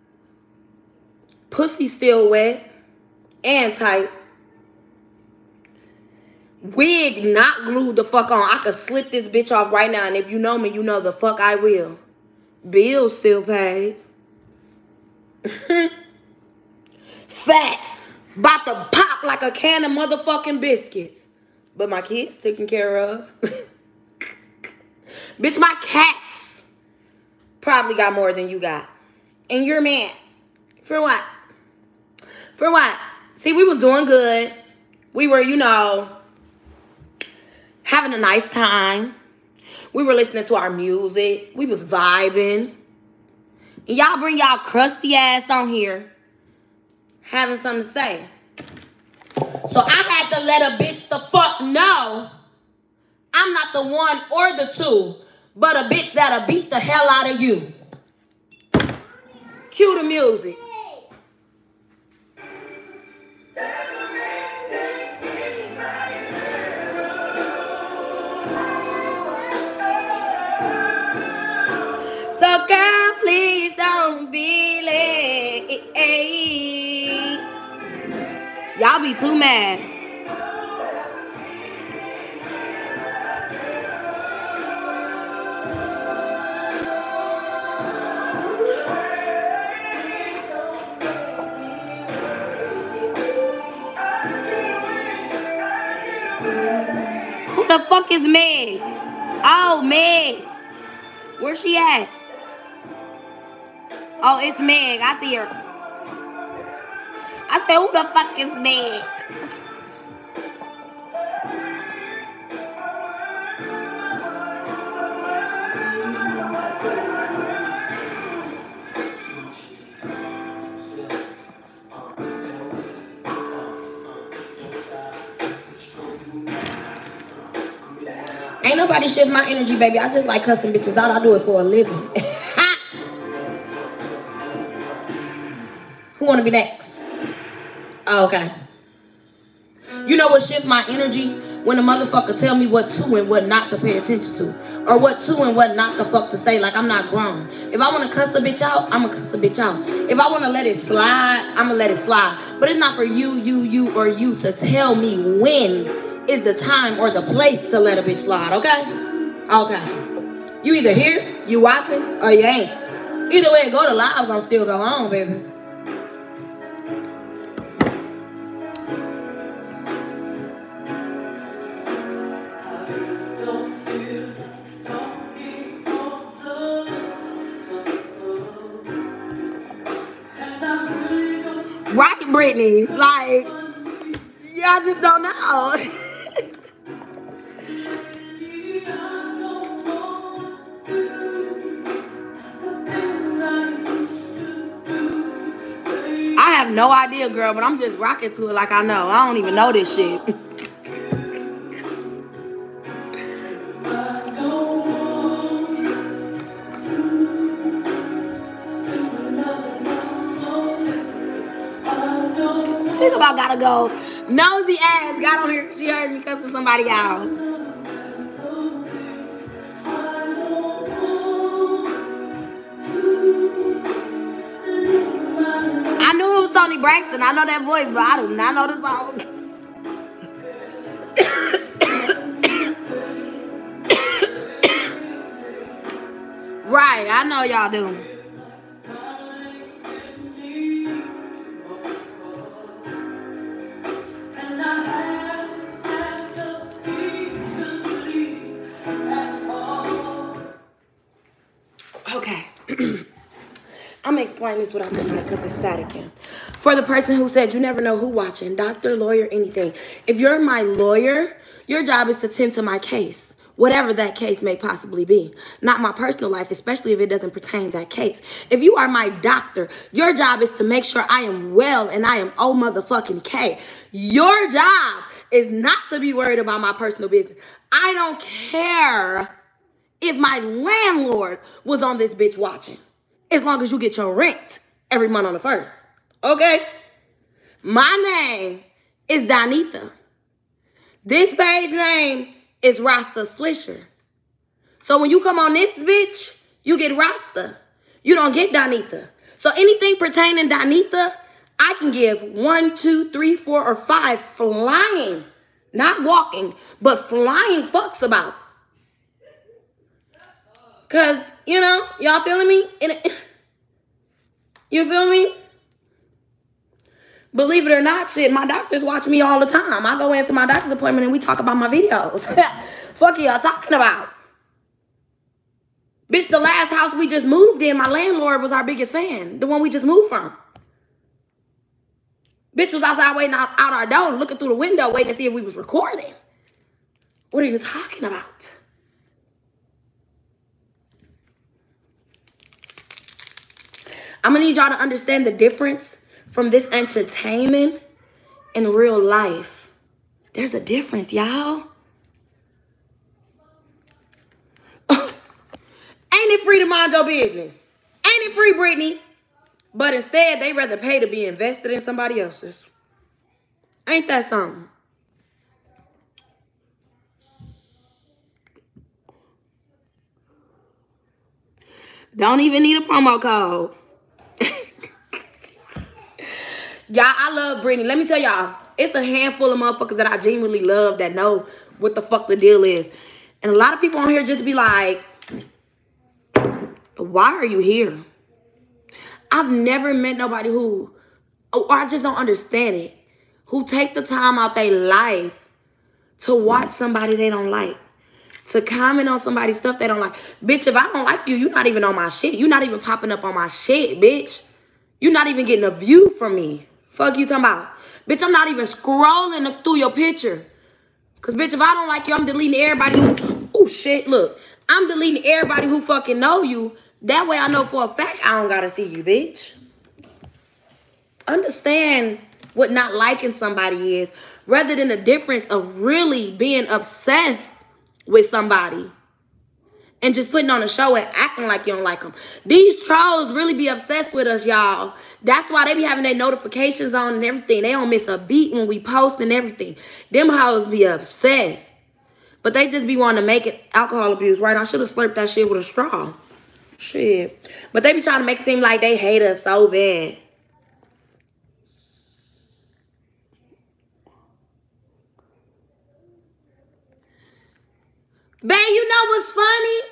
Pussy still wet and tight. Wig not glued the fuck on. I could slip this bitch off right now. And if you know me, you know the fuck I will. Bills still paid. Fat. About to pop like a can of motherfucking biscuits. But my kids taken care of. Bitch, my cats probably got more than you got. And you're mad. For what? For what? See, we was doing good. We were, you know, having a nice time. We were listening to our music. We was vibing. And y'all bring y'all crusty ass on here having something to say. So I had to let a bitch the fuck know I'm not the one or the two, but a bitch that'll beat the hell out of you. Cue the music. So girl, please don't be late. Y'all be too mad. Who the fuck is Meg? Oh, Meg. Where's she at? Oh, it's Meg. I see her. I said, who the fuck is Meg? Ain't nobody shift my energy, baby. I just like cussing bitches out. I do it for a living. Who want to be next? Oh, okay. You know what shift my energy? When a motherfucker tell me what to and what not to pay attention to. Or what to and what not the fuck to say. Like I'm not grown. If I want to cuss a bitch out, I'm going to cuss a bitch out. If I want to let it slide, I'm going to let it slide. But it's not for you, or you to tell me when is the time or the place to let a bitch slide, okay? Okay. You either here, you watching, or you ain't. Either way, go to live, gonna still go on, baby. Right, Brittany? Like, yeah, I just don't know. I have no idea, girl, but I'm just rocking to it like I know. I don't even know this shit. She's about gotta go. Nosy ass got on here. She heard me cussing somebody out. I knew it was Tony Braxton. I know that voice, but I do not know the song. Right, I know y'all do. Okay. I'm gonna explain this without the mic because it's static in. For the person who said you never know who watching, doctor, lawyer, anything. If you're my lawyer, your job is to tend to my case, whatever that case may possibly be. Not my personal life, especially if it doesn't pertain to that case. If you are my doctor, your job is to make sure I am well and I am oh motherfucking K. Your job is not to be worried about my personal business. I don't care if my landlord was on this bitch watching. As long as you get your rent every month on the 1st. Okay? My name is Donita. This page name is Rasta Swisher. So when you come on this bitch, you get Rasta. You don't get Donita. So anything pertaining Donita, I can give 1, 2, 3, 4, or 5 flying. Not walking, but flying fucks about. Because, you know, y'all feeling me? You feel me? Believe it or not, shit, my doctors watch me all the time. I go into my doctor's appointment and we talk about my videos. Fuck y'all talking about? Bitch, the last house we just moved in, my landlord was our biggest fan. The one we just moved from. Bitch was outside waiting out our door, looking through the window, waiting to see if we was recording. What are you talking about? I'm gonna need y'all to understand the difference from this entertainment and real life. There's a difference, y'all. Ain't it free to mind your business? Ain't it free, Brittany? But instead, they rather pay to be invested in somebody else's. Ain't that something? Don't even need a promo code. Y'all, I love Brittany. Let me tell y'all, it's a handful of motherfuckers that I genuinely love that know what the fuck the deal is. And a lot of people on here just be like, why are you here? I've never met nobody who, or I just don't understand it, who take the time out their life to watch somebody they don't like, to comment on somebody's stuff they don't like. Bitch, if I don't like you, you're not even on my shit. You're not even popping up on my shit, bitch. You're not even getting a view from me. Fuck you talking about. Bitch, I'm not even scrolling through your picture. Because, bitch, if I don't like you, I'm deleting everybody who... Oh, shit, look. I'm deleting everybody who fucking know you. That way I know for a fact I don't gotta see you, bitch. Understand what not liking somebody is, rather than the difference of really being obsessed with somebody and just putting on a show and acting like you don't like them. These trolls really be obsessed with us, y'all. That's why they be having their notifications on and everything. They don't miss a beat when we post and everything. Them hoes be obsessed. But they just be wanting to make it alcohol abuse, right? I should have slurped that shit with a straw. Shit. But they be trying to make it seem like they hate us so bad. Babe, you know what's funny?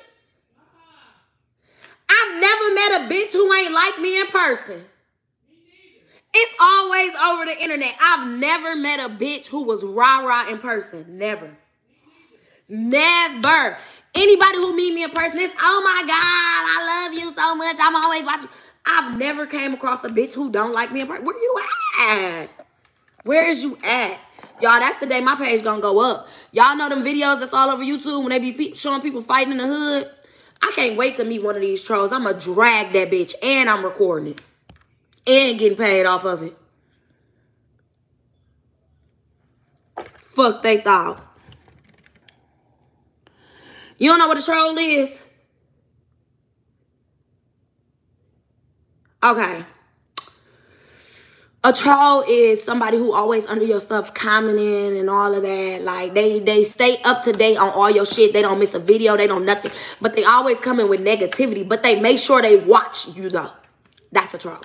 I've never met a bitch who ain't like me in person. It's always over the internet. I've never met a bitch who was rah-rah in person. Never. Never. Anybody who meet me in person is, oh my God, I love you so much. I'm always watching. I've never came across a bitch who don't like me in person. Where you at? Where is you at? Y'all, that's the day my page gonna go up. Y'all know them videos that's all over YouTube when they be showing people fighting in the hood? I can't wait to meet one of these trolls. I'm gonna drag that bitch and I'm recording it. And getting paid off of it. Fuck they thought. You don't know what a troll is? Okay. A troll is somebody who always under your stuff commenting and all of that. Like, they stay up to date on all your shit. They don't miss a video. They don't nothing. But they always come in with negativity. But they make sure they watch you, though. That's a troll.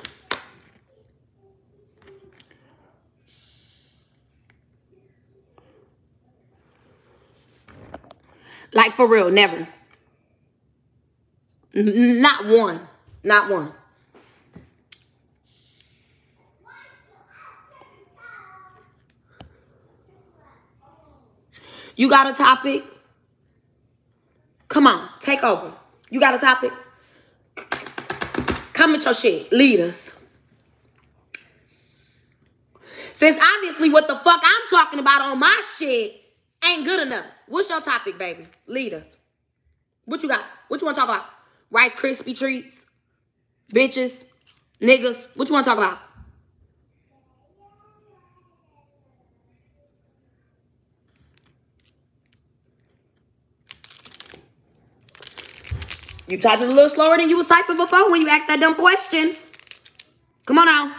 Like, for real, never. Not one. Not one. You got a topic? Come on, take over. You got a topic? Come with your shit. Lead us. Since obviously what the fuck I'm talking about on my shit ain't good enough. What's your topic, baby? Lead us. What you got? What you want to talk about? Rice Krispie treats? Bitches? Niggas? What you want to talk about? You typed it a little slower than you was typing before when you asked that dumb question. Come on now.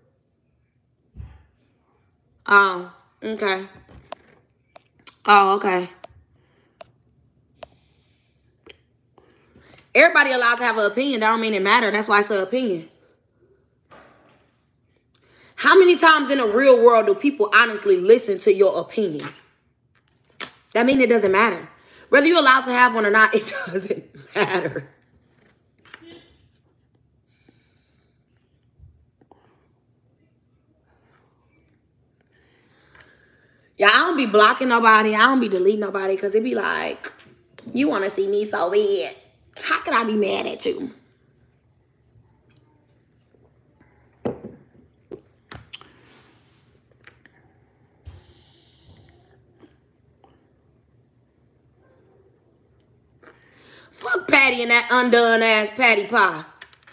Oh, okay. Oh, okay. Everybody allowed to have an opinion. That don't mean it matter. That's why it's an opinion. How many times in the real world do people honestly listen to your opinion? That means it doesn't matter. Whether you're allowed to have one or not, it doesn't matter. Yeah, I don't be blocking nobody. I don't be deleting nobody because it be like, you want to see me so bad. How could I be mad at you? Fuck Patty and that undone ass Patty Pie.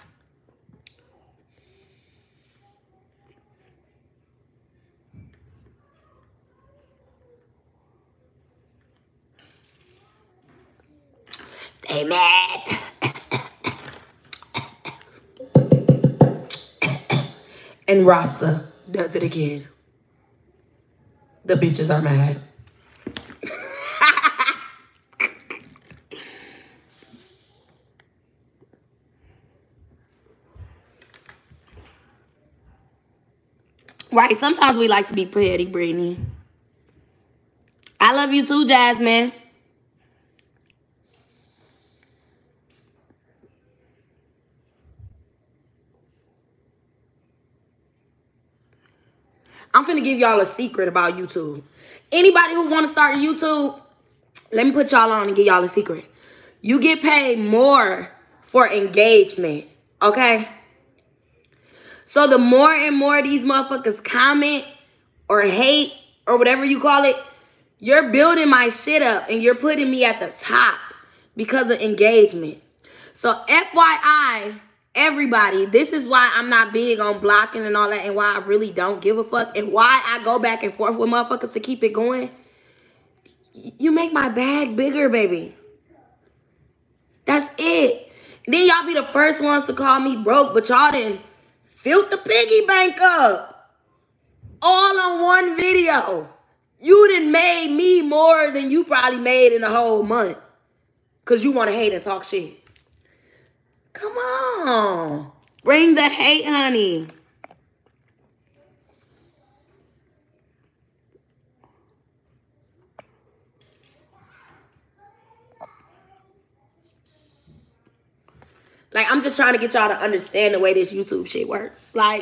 They mad. And Rasta does it again. The bitches are mad. Right, sometimes we like to be petty, Brittany. I love you too, Jasmine. I'm finna give y'all a secret about YouTube. Anybody who want to start a YouTube, let me put y'all on and give y'all a secret. You get paid more for engagement, okay? So the more and more these motherfuckers comment or hate or whatever you call it, you're building my shit up and you're putting me at the top because of engagement. So FYI, everybody, this is why I'm not big on blocking and all that and why I really don't give a fuck and why I go back and forth with motherfuckers to keep it going. You make my bag bigger, baby. That's it. And then y'all be the first ones to call me broke, but y'all didn't filled the piggy bank up. All on one video. You done made me more than you probably made in a whole month. Because you want to hate and talk shit. Come on. Bring the hate, honey. Like, I'm just trying to get y'all to understand the way this YouTube shit works. Like,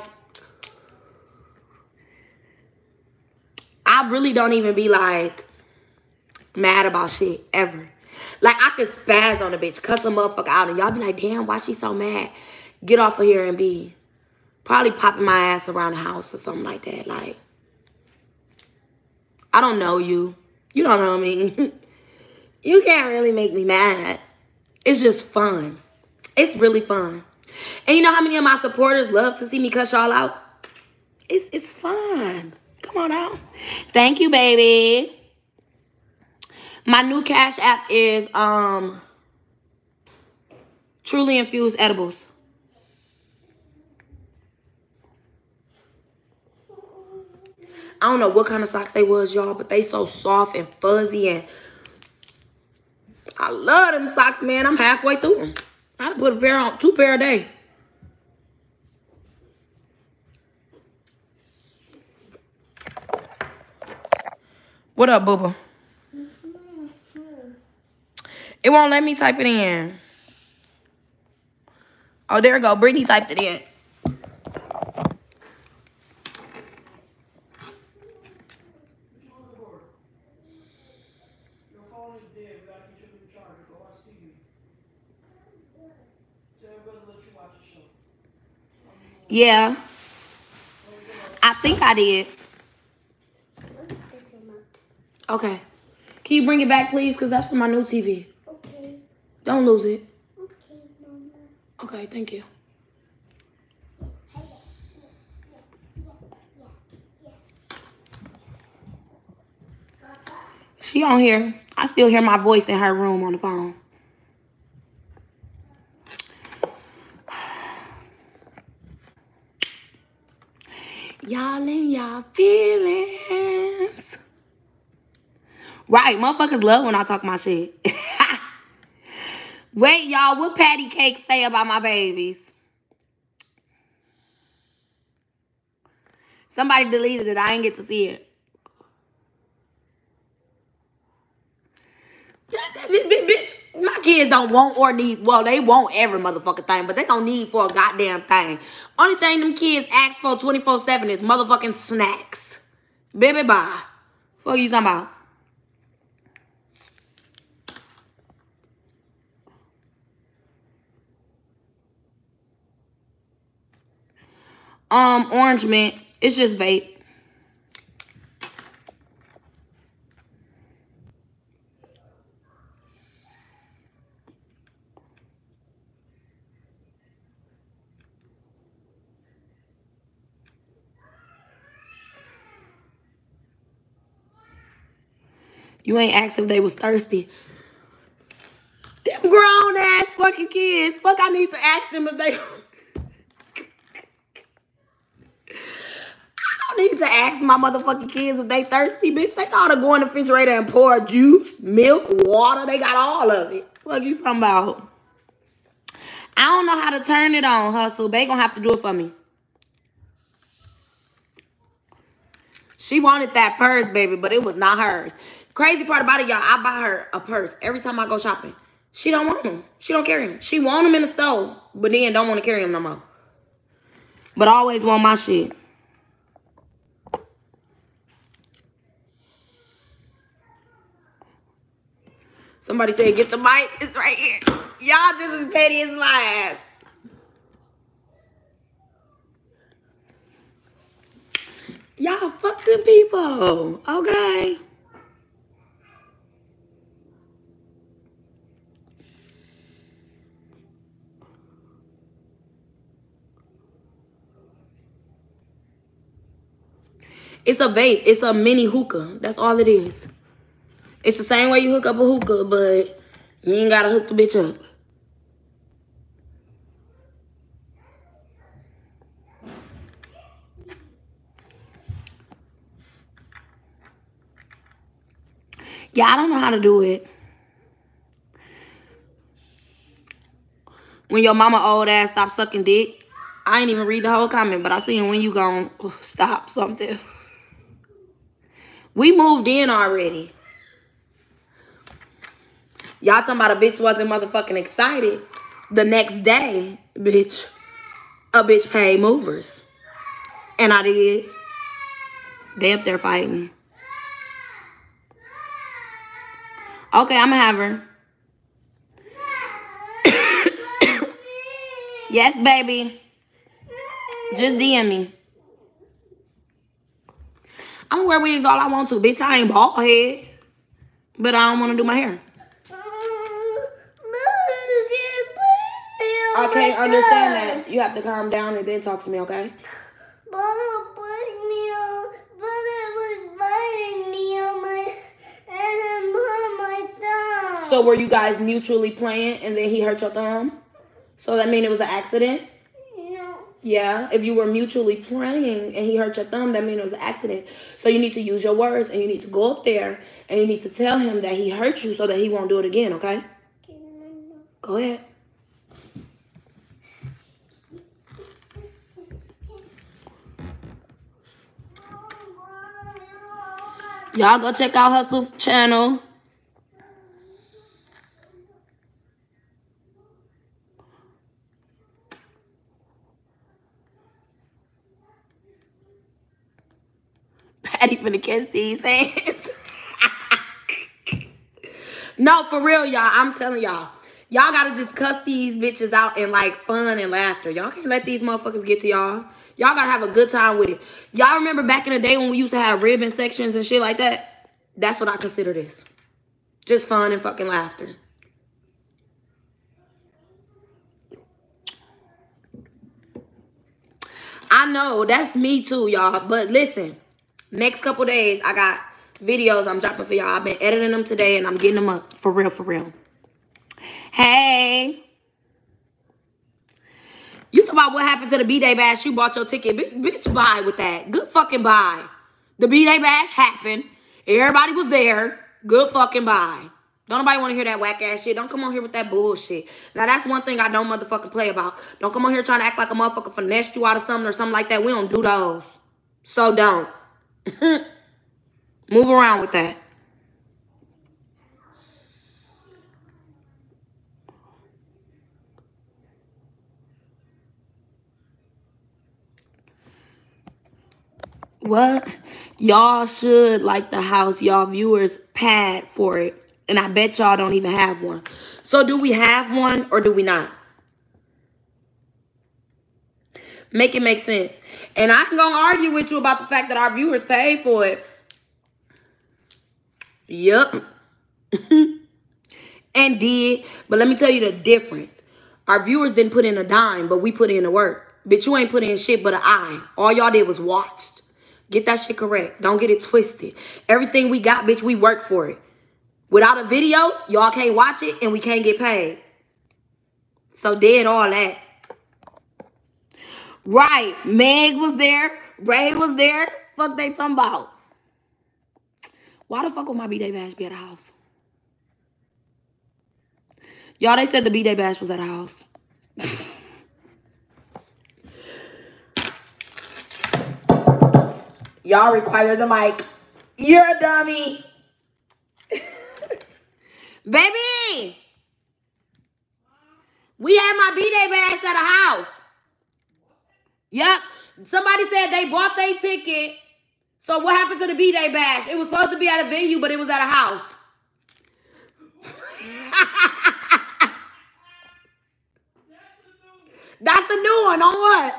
I really don't even be, like, mad about shit, ever. Like, I could spaz on a bitch, cuss a motherfucker out, and y'all be like, damn, why she so mad? Get off of here and be probably popping my ass around the house or something like that. Like, I don't know you. You don't know me. You can't really make me mad. It's just fun. It's really fun. And you know how many of my supporters love to see me cuss y'all out? It's fun. Come on out. Thank you, baby. My new Cash App is Truly Infused Edibles. I don't know what kind of socks they was, y'all, but they so soft and fuzzy and I love them socks, man. I'm halfway through them. I put a pair on, 2 pair a day. What up, booba? It won't let me type it in. Oh, there we go. Brittany typed it in. Yeah. I think I did. Okay. Can you bring it back, please? Because that's for my new TV. Okay. Don't lose it. Okay, Mama. Okay, thank you. She on here. I still hear my voice in her room on the phone. Y'all in y'all feelings. Right, motherfuckers love when I talk my shit. Wait, y'all, what Patty Cake say about my babies? Somebody deleted it. I didn't get to see it. Bitch, my kids don't want or need, well, they want every motherfucking thing, but they don't need for a goddamn thing. Only thing them kids ask for 24/7 is motherfucking snacks. Baby, bye. What are you talking about? Orange mint. It's just vape. You ain't asked if they was thirsty. Them grown ass fucking kids. Fuck, I need to ask them if they... I don't need to ask my motherfucking kids if they thirsty, bitch. They know how to go in the refrigerator and pour juice, milk, water. They got all of it. What you talking about? I don't know how to turn it on, Hustle. They gonna have to do it for me. She wanted that purse, baby, but it was not hers. Crazy part about it, y'all, I buy her a purse every time I go shopping. She don't want them. She don't carry them. She want them in the store, but then don't want to carry them no more. But I always want my shit. Somebody said, get the mic. It's right here. Y'all just as petty as my ass. Y'all fuck them people. Okay. It's a vape. It's a mini hookah. That's all it is. It's the same way you hook up a hookah, but you ain't gotta hook the bitch up. Yeah, I don't know how to do it. When your mama old ass stop sucking dick. I ain't even read the whole comment, but I seen when you gon' stop something. We moved in already. Y'all talking about a bitch wasn't motherfucking excited. The next day, bitch, a bitch paid movers. And I did. They up there fighting. Okay, I'ma have her. Yes, baby. Just DM me. I'm gonna wear wigs all I want to, bitch. I ain't bald head. But I don't want to do my hair. I can't understand that. You have to calm down and then talk to me, okay? Mama put me on, but it was biting me on my, and it hurt my thumb. So were you guys mutually playing and then he hurt your thumb? So that mean it was an accident? No. Yeah, if you were mutually playing and he hurt your thumb, that means it was an accident. So you need to use your words and you need to go up there and you need to tell him that he hurt you so that he won't do it again, okay? Go ahead. Y'all go check out Hustle channel. finna catch these hands. No, for real, y'all. I'm telling y'all. Y'all gotta just cuss these bitches out in like fun and laughter. Y'all can't let these motherfuckers get to y'all. Y'all gotta have a good time with it. Y'all remember back in the day when we used to have ribbon sections and shit like that? That's what I consider this. Just fun and fucking laughter. I know, that's me too, y'all. But listen, next couple days, I got videos I'm dropping for y'all. I've been editing them today and I'm getting them up. For real, for real. Hey. You talk about what happened to the B-Day Bash. You bought your ticket. Bitch, bye with that. Good fucking bye. The B-Day Bash happened. Everybody was there. Good fucking bye. Don't nobody want to hear that whack ass shit. Don't come on here with that bullshit. Now, that's one thing I don't motherfucking play about. Don't come on here trying to act like a motherfucker finessed you out of something or something like that. We don't do those. So don't. Move around with that. What? Y'all should like the house. Y'all viewers pad for it. And I bet y'all don't even have one. So do we have one or do we not? Make it make sense. And I can go argue with you about the fact that our viewers paid for it. Yup. And did. But let me tell you the difference. Our viewers didn't put in a dime, but we put in the work. Bitch, you ain't put in shit but an eye. All y'all did was watched. Get that shit correct. Don't get it twisted. Everything we got, bitch, we work for it. Without a video, y'all can't watch it and we can't get paid. So dead all that. Right. Meg was there. Ray was there. Fuck they talking about. Why the fuck would my B-Day Bash be at a house? Y'all, they said the B-Day Bash was at a house. Y'all require the mic. You're a dummy. Baby. We had my B-Day Bash at a house. Yep. Somebody said they bought their ticket. So what happened to the B-Day Bash? It was supposed to be at a venue, but it was at a house. That's a new one. On what?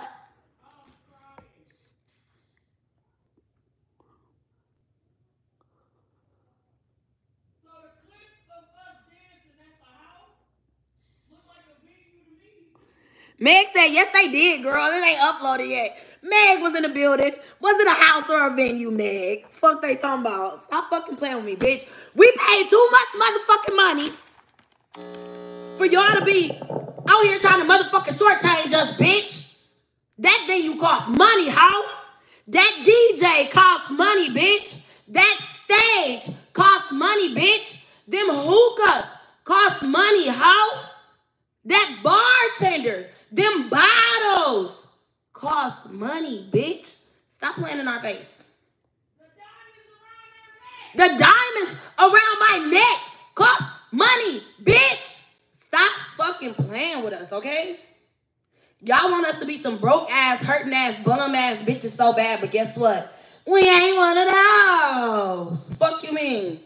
Meg said, yes, they did, girl. It ain't uploaded yet. Meg was in the building. Was it a house or a venue, Meg? Fuck they talking about. Stop fucking playing with me, bitch. We paid too much motherfucking money for y'all to be out here trying to motherfucking shortchange us, bitch. That venue costs money, how? That DJ costs money, bitch. That stage costs money, bitch. Them hookahs cost money, how? That bartender, them bottles cost money, bitch. Stop playing in our face. The diamonds around my neck cost money, bitch. Stop fucking playing with us, okay? Y'all want us to be some broke ass, hurting ass, bum ass bitches so bad, but guess what? We ain't one of those. Fuck you mean?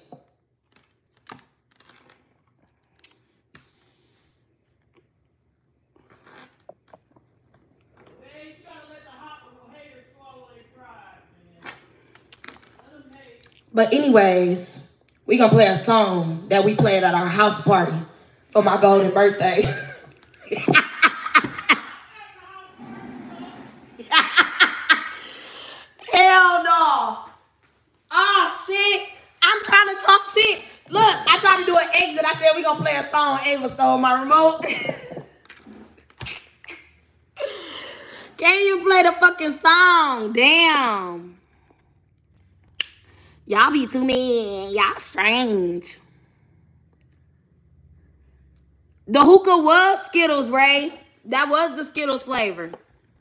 But anyways, we gonna play a song that we played at our house party for my golden birthday. Hell no. Oh shit. I'm trying to talk shit. Look, I tried to do an exit. I said we gonna play a song. Ava stole my remote. Can't even play the fucking song. Damn. Y'all be too mean. Y'all strange. The hookah was Skittles, Ray. That was the Skittles flavor.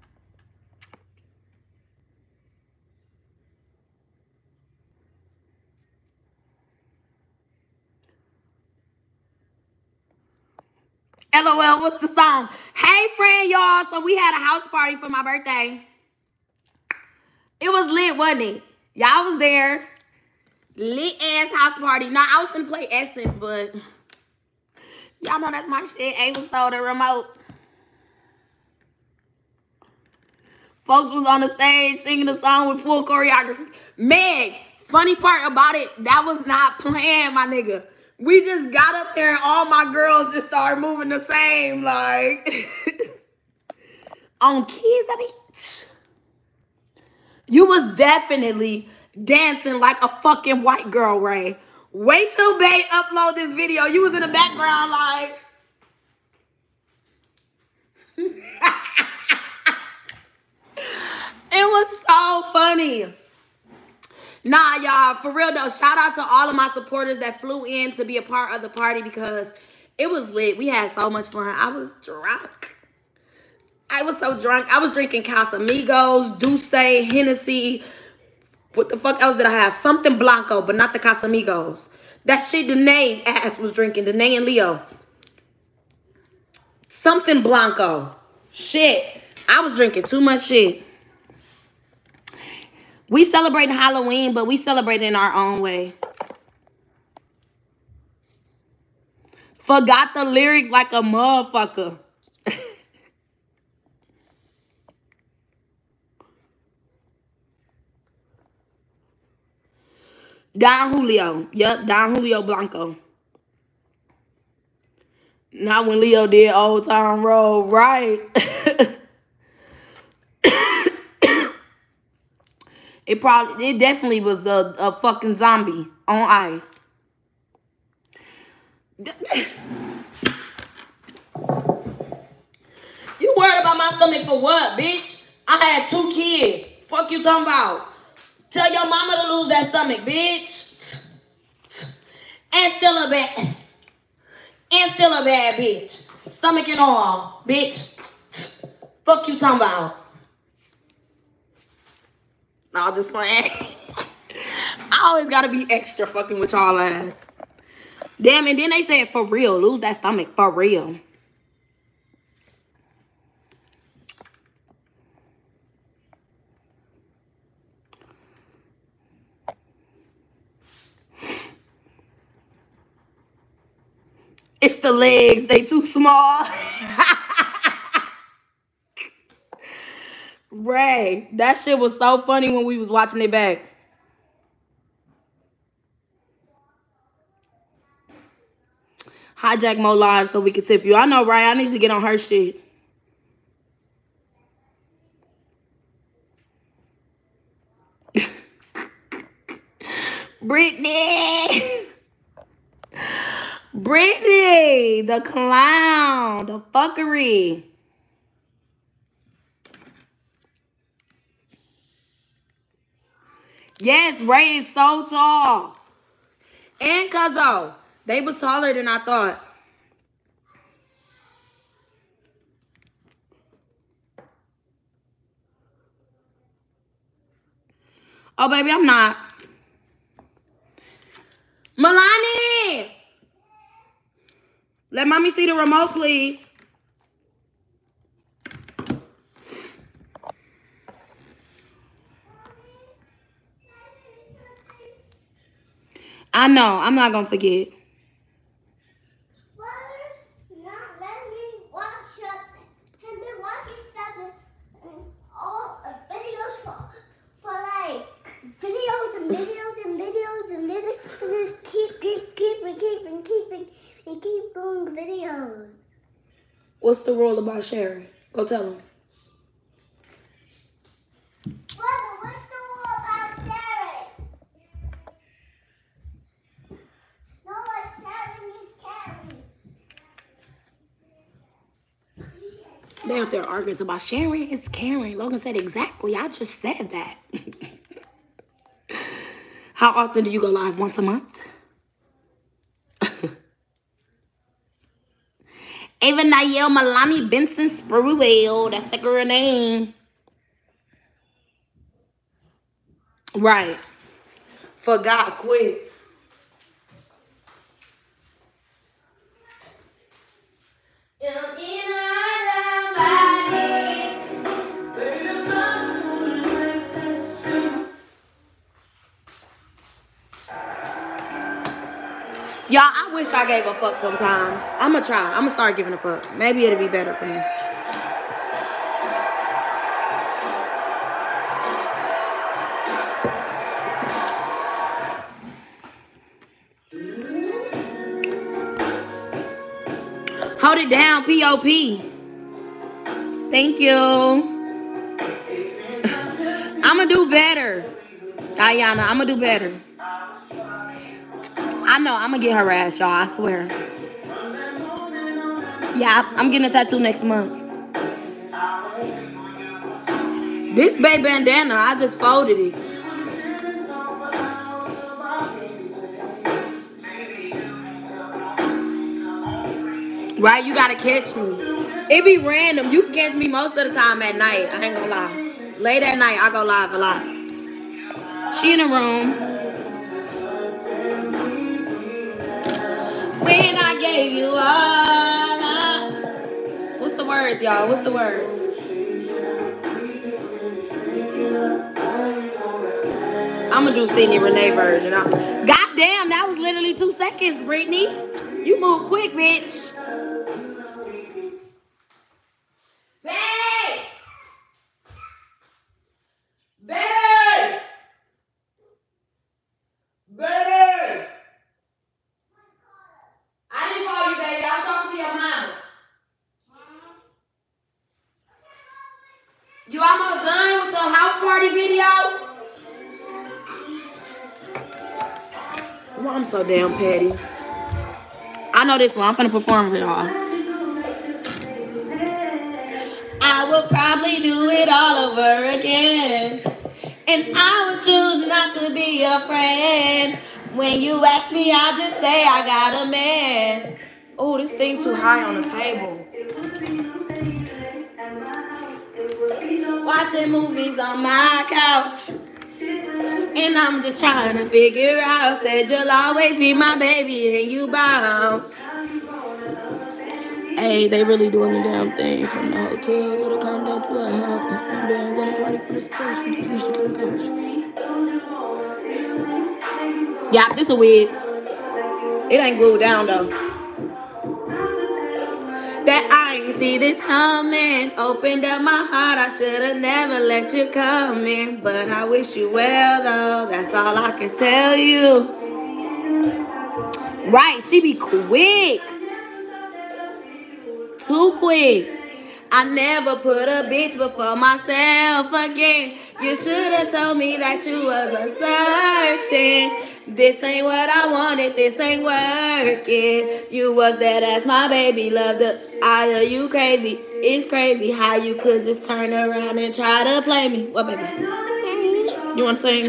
LOL, what's the song? Hey, friend, y'all. So we had a house party for my birthday. It was lit, wasn't it? Y'all was there. Lit ass house party. Nah, I was finna play Essence, but y'all know that's my shit. Ava stole the remote. Folks was on the stage singing the song with full choreography. Meg, funny part about it, that was not planned, my nigga. We just got up there and all my girls just started moving the same, like. On Kids, I mean, you was definitely dancing like a fucking white girl, Ray. Wait till Bay upload this video. You was in the background like. It was so funny. Nah, y'all, for real though, shout out to all of my supporters that flew in to be a part of the party because it was lit. We had so much fun. I was drunk. I was so drunk. I was drinking Casamigos, Douce, Hennessy. What the fuck else did I have? Something Blanco, but not the Casamigos. That shit Danae ass was drinking. Danae and Leo. Something Blanco. Shit. I was drinking too much shit. We celebrating Halloween, but we celebrate in our own way. Forgot the lyrics like a motherfucker. Don Julio. Yep, Don Julio Blanco. Not when Leo did Old Town Road, right? It definitely was a fucking zombie on ice. You worried about my stomach for what, bitch? I had 2 kids. Fuck you talking about? Tell your mama to lose that stomach, bitch. And still a bad bitch. Stomach and all, bitch. Fuck you talking about? No, just playing. I always gotta be extra fucking with y'all ass. Damn, and then they said for real, lose that stomach for real. It's the legs, they too small. Ray, that shit was so funny when we was watching it back. Hijack more lives so we can tip you. I know, right? I need to get on her shit. Brittany. Brittany, the clown, the fuckery. Yes, Ray is so tall. And Cuzzo, they was taller than I thought. Oh, baby, I'm not. Milani! Let mommy see the remote, please. I know. I'm not going to forget. Not letting me watch him be watching stuff and all videos for like videos and videos and videos and videos and just keep going videos. What's the rule about sharing? Go tell him. What's the rule about sharing? No, sharing is caring. They up there arguing about sharing is caring. Logan said exactly. I just said that. How often do you go live? Once a month? Ava Nayel Milani Benson Spruill. That's the girl name. Right. Forgot quick. Y'all, I wish I gave a fuck sometimes. I'ma try. I'ma start giving a fuck. Maybe it'll be better for me. Hold it down, P.O.P. Thank you. I'ma do better. Ayana, I'ma do better. I know, I'ma get her ass, y'all. I swear. Yeah, I'm getting a tattoo next month. This baby bandana, I just folded it. Right, you gotta catch me. It be random. You can catch me most of the time at night. I ain't gonna lie. Late at night, I go live a lot. She in the room. When I gave you all. What's the words, y'all? What's the words? I'm gonna do Sydney Renee version. Goddamn, that was literally 2 seconds, Brittany. You move quick, bitch. Babe! Babe! Babe! I didn't call you, baby. I was talking to your mama. You almost done with the house party video? Oh, I'm so damn petty. I know this one. I'm finna perform for y'all. I will probably do it all over again. And I would choose not to be your friend. When you ask me, I'll just say I got a man. Oh, this thing too high on the table. Watching movies on my couch. And I'm just trying to figure out. Said you'll always be my baby and you bounce. Hey, they really doing the damn thing. From the hotel to the condo to the house. And spend bands on the party for this person. Finish the couch. Yeah, this a wig. It ain't glued down though. That I ain't see this coming. Opened up my heart, I should've never let you come in. But I wish you well though, that's all I can tell you. Right, she be quick. Too quick. I never put a bitch before myself again. You should've told me that you was uncertain. This ain't what I wanted, this ain't working. You was that ass, my baby, loved the eye of you crazy. It's crazy how you could just turn around and try to play me. What, baby? You want to sing?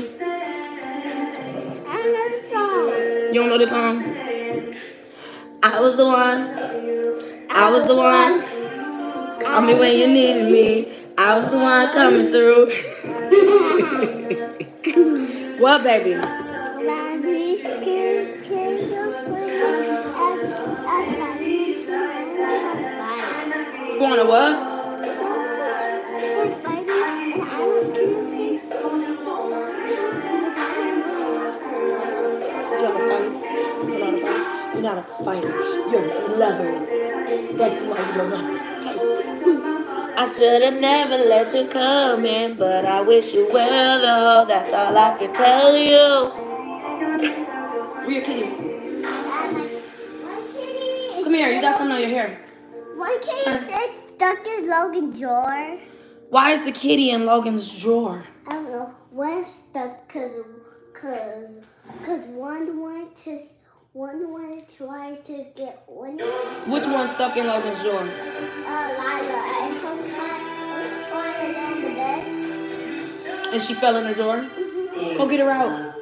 I know the song. You don't know the song? I was the one. I was the one. Call me when you needed me. I was the one coming through. What, baby? You want to what? You're not a fighter. You're a lover. That's why you don't want to fight. I should have never let you come in, but I wish you well though. That's all I can tell you. Where your kitties? Come here, you got something on your hair. One kitty is stuck in Logan's drawer. Why is the kitty in Logan's drawer? I don't know. One's stuck because one wanted to try to get one. Which one's stuck in Logan's drawer? Lila, and her was trying to get on the bed. And she fell in the drawer? Go get her out.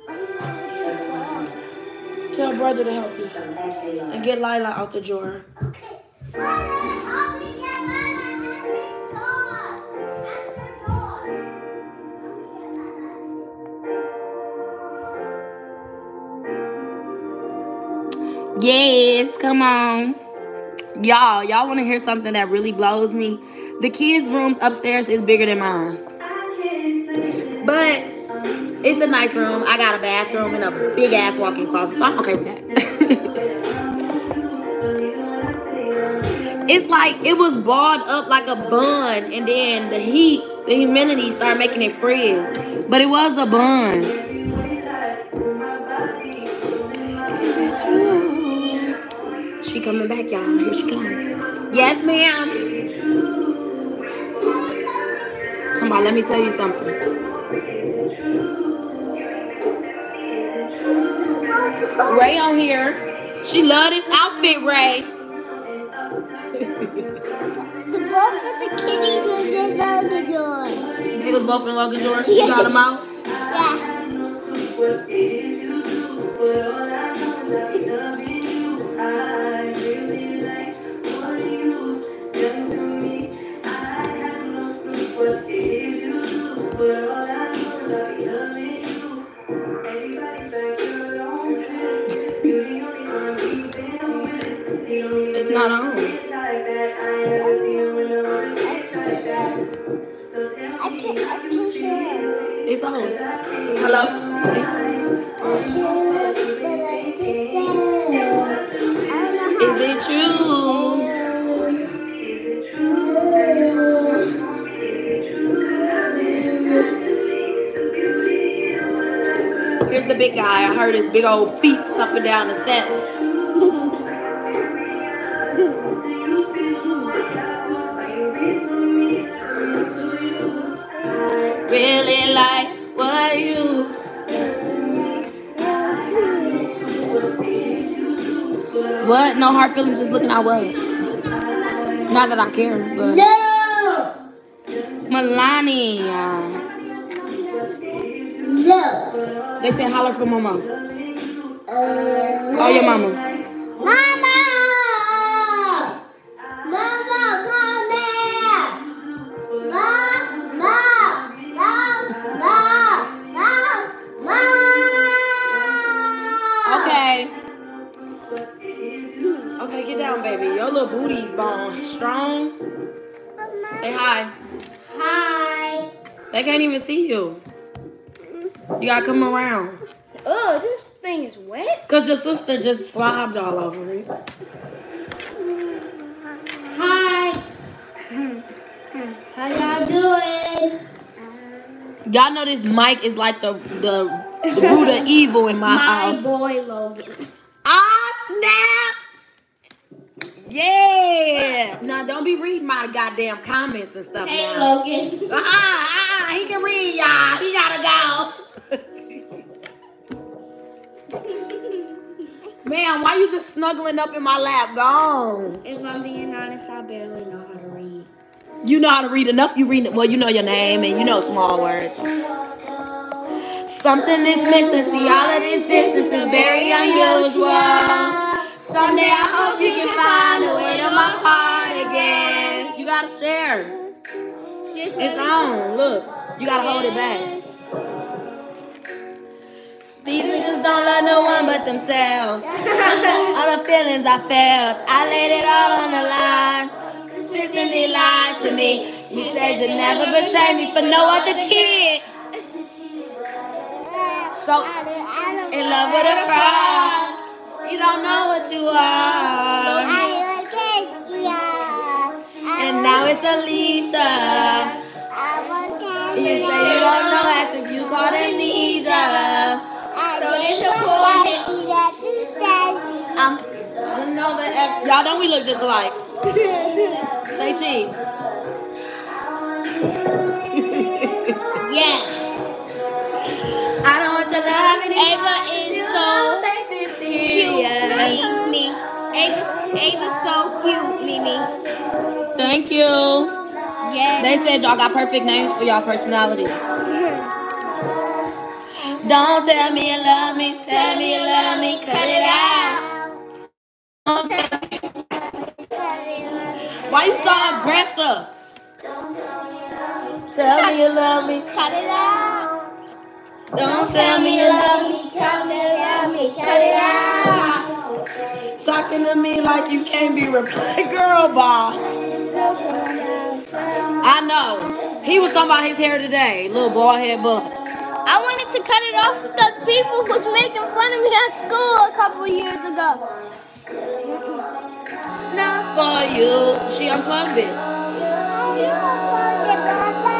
Tell brother to help you. And get Lila out the drawer. Okay. Help me get Lila out the door. Yes, come on. Y'all want to hear something that really blows me? The kids' rooms upstairs is bigger than mine. But It's a nice room. I got a bathroom and a big ass walk-in closet, so I'm okay with that. It's like it was balled up like a bun, and then the heat, the humidity started making it frizz. But it was a bun. Is it true? She coming back, y'all. Here she comes. Yes, ma'am. Somebody, let me tell you something. Ray on here. She love this outfit, Ray. The both of the kitties was in Logan George. They was both in Logan George. You got them out? Yeah. It's not on. I can't hear. It's on. Hello? Is it true? Here's the big guy. I heard his big old feet stumping down the steps. Really like what you. What? No hard feelings, just looking at what? Not that I care, but. No! Melania. No. They said holler for mama. Call your mama. Mama! Mama, come here! Mama! Mama! Okay. Okay, get down, baby. Your little booty bone strong. Say hi. Hi. They can't even see you. You gotta come around. Oh, this thing is wet. Cause your sister just slobbed all over it. Hi. How y'all doing? Y'all know this mic is like the root of evil in my house. boy Logan. Ah, snap! Yeah! Now don't be reading my goddamn comments and stuff Hey, now. Logan. He can read, y'all. He gotta go. Man, why you just snuggling up in my lap? Gone. If I'm being honest, I barely know how to read. You know how to read enough. You read, well, you know your name and you know small words. Something is missing. See, all of this distance is very unusual. Someday I hope you can find a way to my heart again. You gotta share. It's on. Look, you gotta hold it back. These niggas don't love no one but themselves. All the feelings I felt, I laid it all on the line. Consistently lied to me. You said you'd never betray me for no other kid. So, in love with a fraud. You don't know what you are. And now it's Alicia. You say you don't know as if you caught amnesia. So disappointed. I don't know that. Y'all don't we look just alike? Say cheese. Yes. I don't want your love anymore. Ava is so cute, Mimi. Ava's so cute, Mimi. Thank you. Yeah. They said y'all got perfect names for y'all personalities. Don't tell me you love me, tell me you love me, cut it out. Don't tell me. Why you so aggressive? Tell me you love me, Cut it out. don't tell me you love me. Tell me you love me. Cut it out. Talking to me like you can't be replaced. Girl, bye. I know. He was talking about his hair today. Little bald head butt. I wanted to cut it off with the people who was making fun of me at school a couple years ago. Not for you. She unplugged it. Oh, you unplugged it, Baba.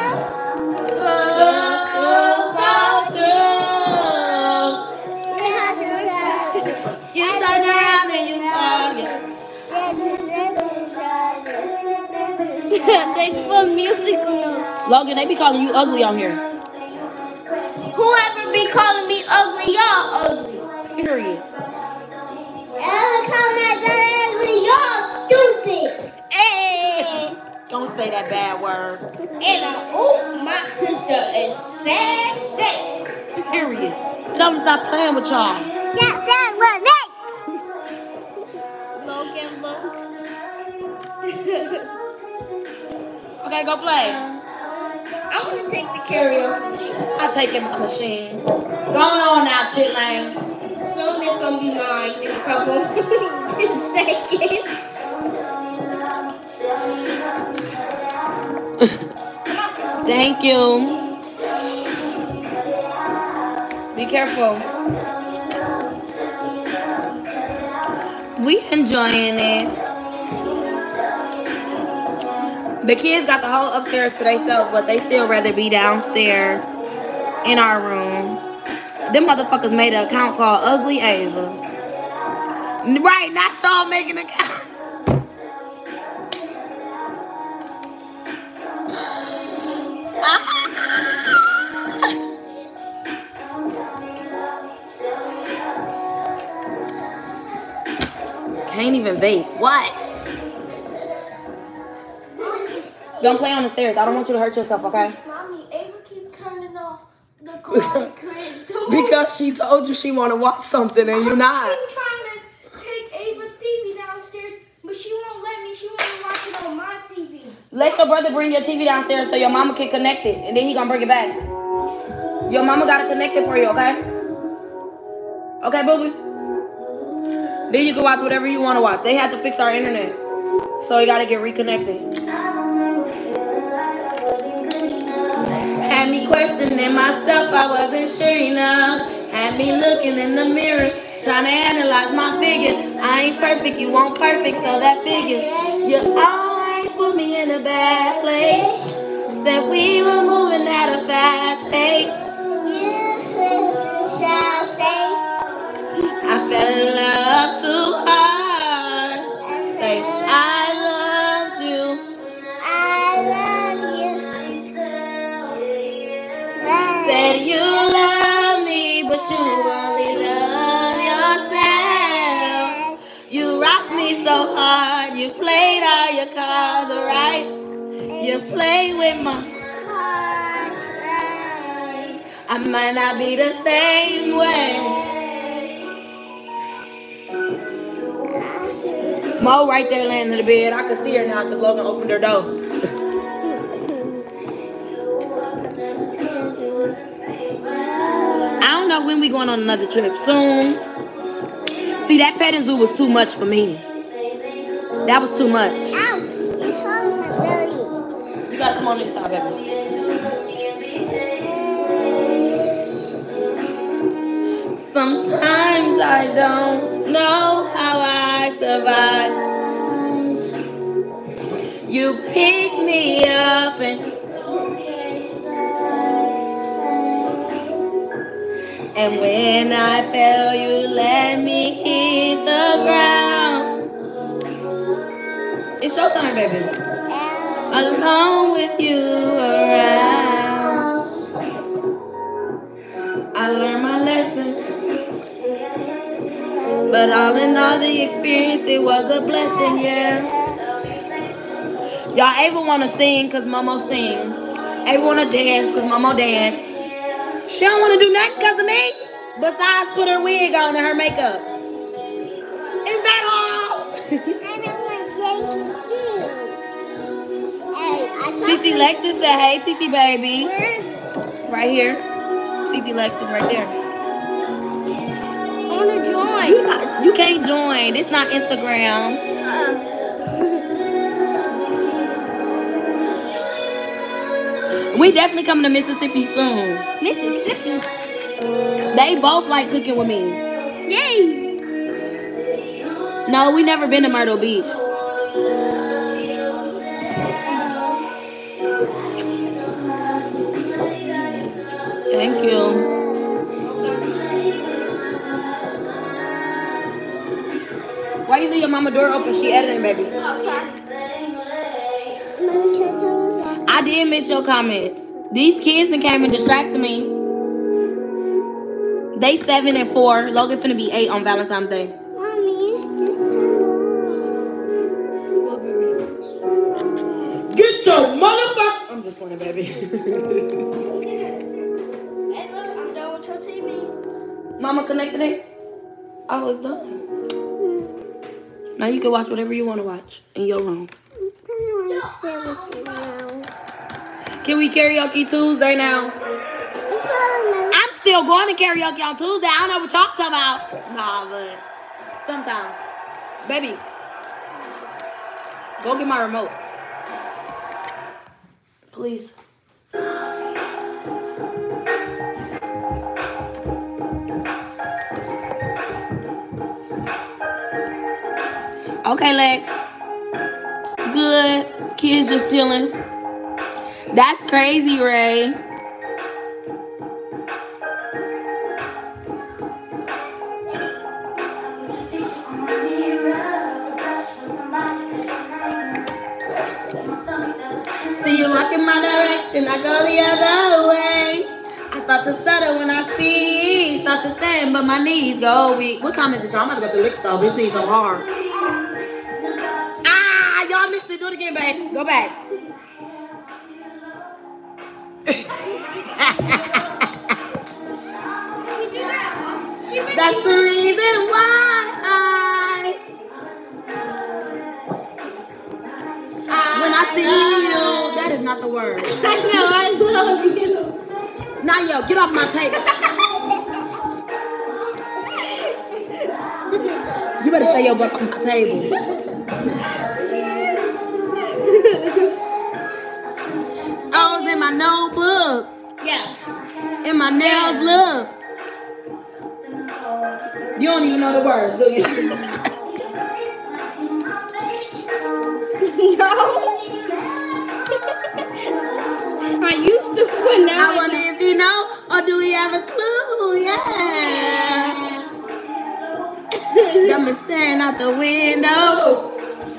You turn around and you forget. Thanks for musical notes. Logan, they be calling you ugly on here. Whoever be calling me ugly, y'all ugly. Period. Whoever calling me ugly, y'all stupid. Hey. Don't say that bad word. And my sister is sassy. Period. Tell them to stop playing with y'all. Stop playing with me. Logan, look. Okay, go play. I'm gonna take the karaoke. I'll take it my machine. Going on now, chitlings. Soon it's gonna be mine in a couple seconds. Thank you. Be careful. We enjoying it. The kids got the whole upstairs to themselves, but they still rather be downstairs in our room. Them motherfuckers made an account called Ugly Ava. Right, not y'all making an account. Can't even vape. What? Don't play on the stairs. I don't want you to hurt yourself, okay? Mommy, Ava keep turning off the Karate Kid. Because she told you she want to watch something and you're not. I'm trying to take Ava's TV downstairs, but she won't let me. She want to watch it on my TV. Let your brother bring your TV downstairs so your mama can connect it, and then he gonna bring it back. Your mama gotta connect it for you, okay? Okay, boo-boo? Then you can watch whatever you want to watch. They had to fix our internet, so you gotta get reconnected. Had me questioning myself, I wasn't sure enough. Had me looking in the mirror, trying to analyze my figure. I ain't perfect, you won't perfect, so that figures. You always put me in a bad place. Said we were moving at a fast pace. I fell in love too hard. Say, I loved you. Said you love me, but you only love yourself. You rocked me so hard, you played all your cards right. You play with my heart. I might not be the same way. Mo right there laying in the bed. I can see her now because Logan opened her door. I don't know when we going on another trip. Soon. See, that petting zoo was too much for me. That was too much. Ouch! It's hurting my belly. You gotta come on this side, baby. Sometimes I don't know how I survive. You pick me up and when I fell, you let me hit the ground. It's your time, baby. Alone with you around, I learned my lesson. But all in all, the experience, it was a blessing, yeah. Y'all, Ava wanna sing cause Momo sing. Ava wanna dance cause Momo dance. She don't wanna do nothing cause of me, besides put her wig on and her makeup. Is that all? TT Lexus said, hey, TT baby. Where is it? Right here. TT Lexus right there. I want to join. You can't join. It's not Instagram. We definitely coming to Mississippi soon. Mississippi. They both like cooking with me. Yay. No, we never been to Myrtle Beach. Thank you. Why you leave your mama door open? She editing, baby. Oh, sorry. I did miss your comments. These kids that came and distracted me. They 7 and 4. Logan finna be 8 on Valentine's Day. Mommy, Get your motherfucker. I'm just playing, baby. hey, look, I'm done with your TV. Mama connected it? Oh, it's done. Now you can watch whatever you want to watch in your room. Can we karaoke Tuesday now? I'm still going to karaoke on Tuesday. I don't know what y'all talking about. Nah, but sometime. Baby, go get my remote. Please. Okay, Lex. Good. Kids just chilling. That's crazy, Ray. See you walk in my direction, I go the other way. I start to stutter when I speak, start to stand, but my knees go weak. What time is it, y'all? I'm about to go to the liquor store. Bitch needs some hard. Ah, y'all missed it. Do it again, babe. Go back. That's the reason why when I see you, that is not the word. I know, I love you. Now, yo, get off my table. You better stay your butt off my table. I was in my notebook. Yeah. And my nails look. You don't even know the words, do you? No. I used to, but now I wonder if you know, or do we have a clue? Yeah. Got me staring out the window.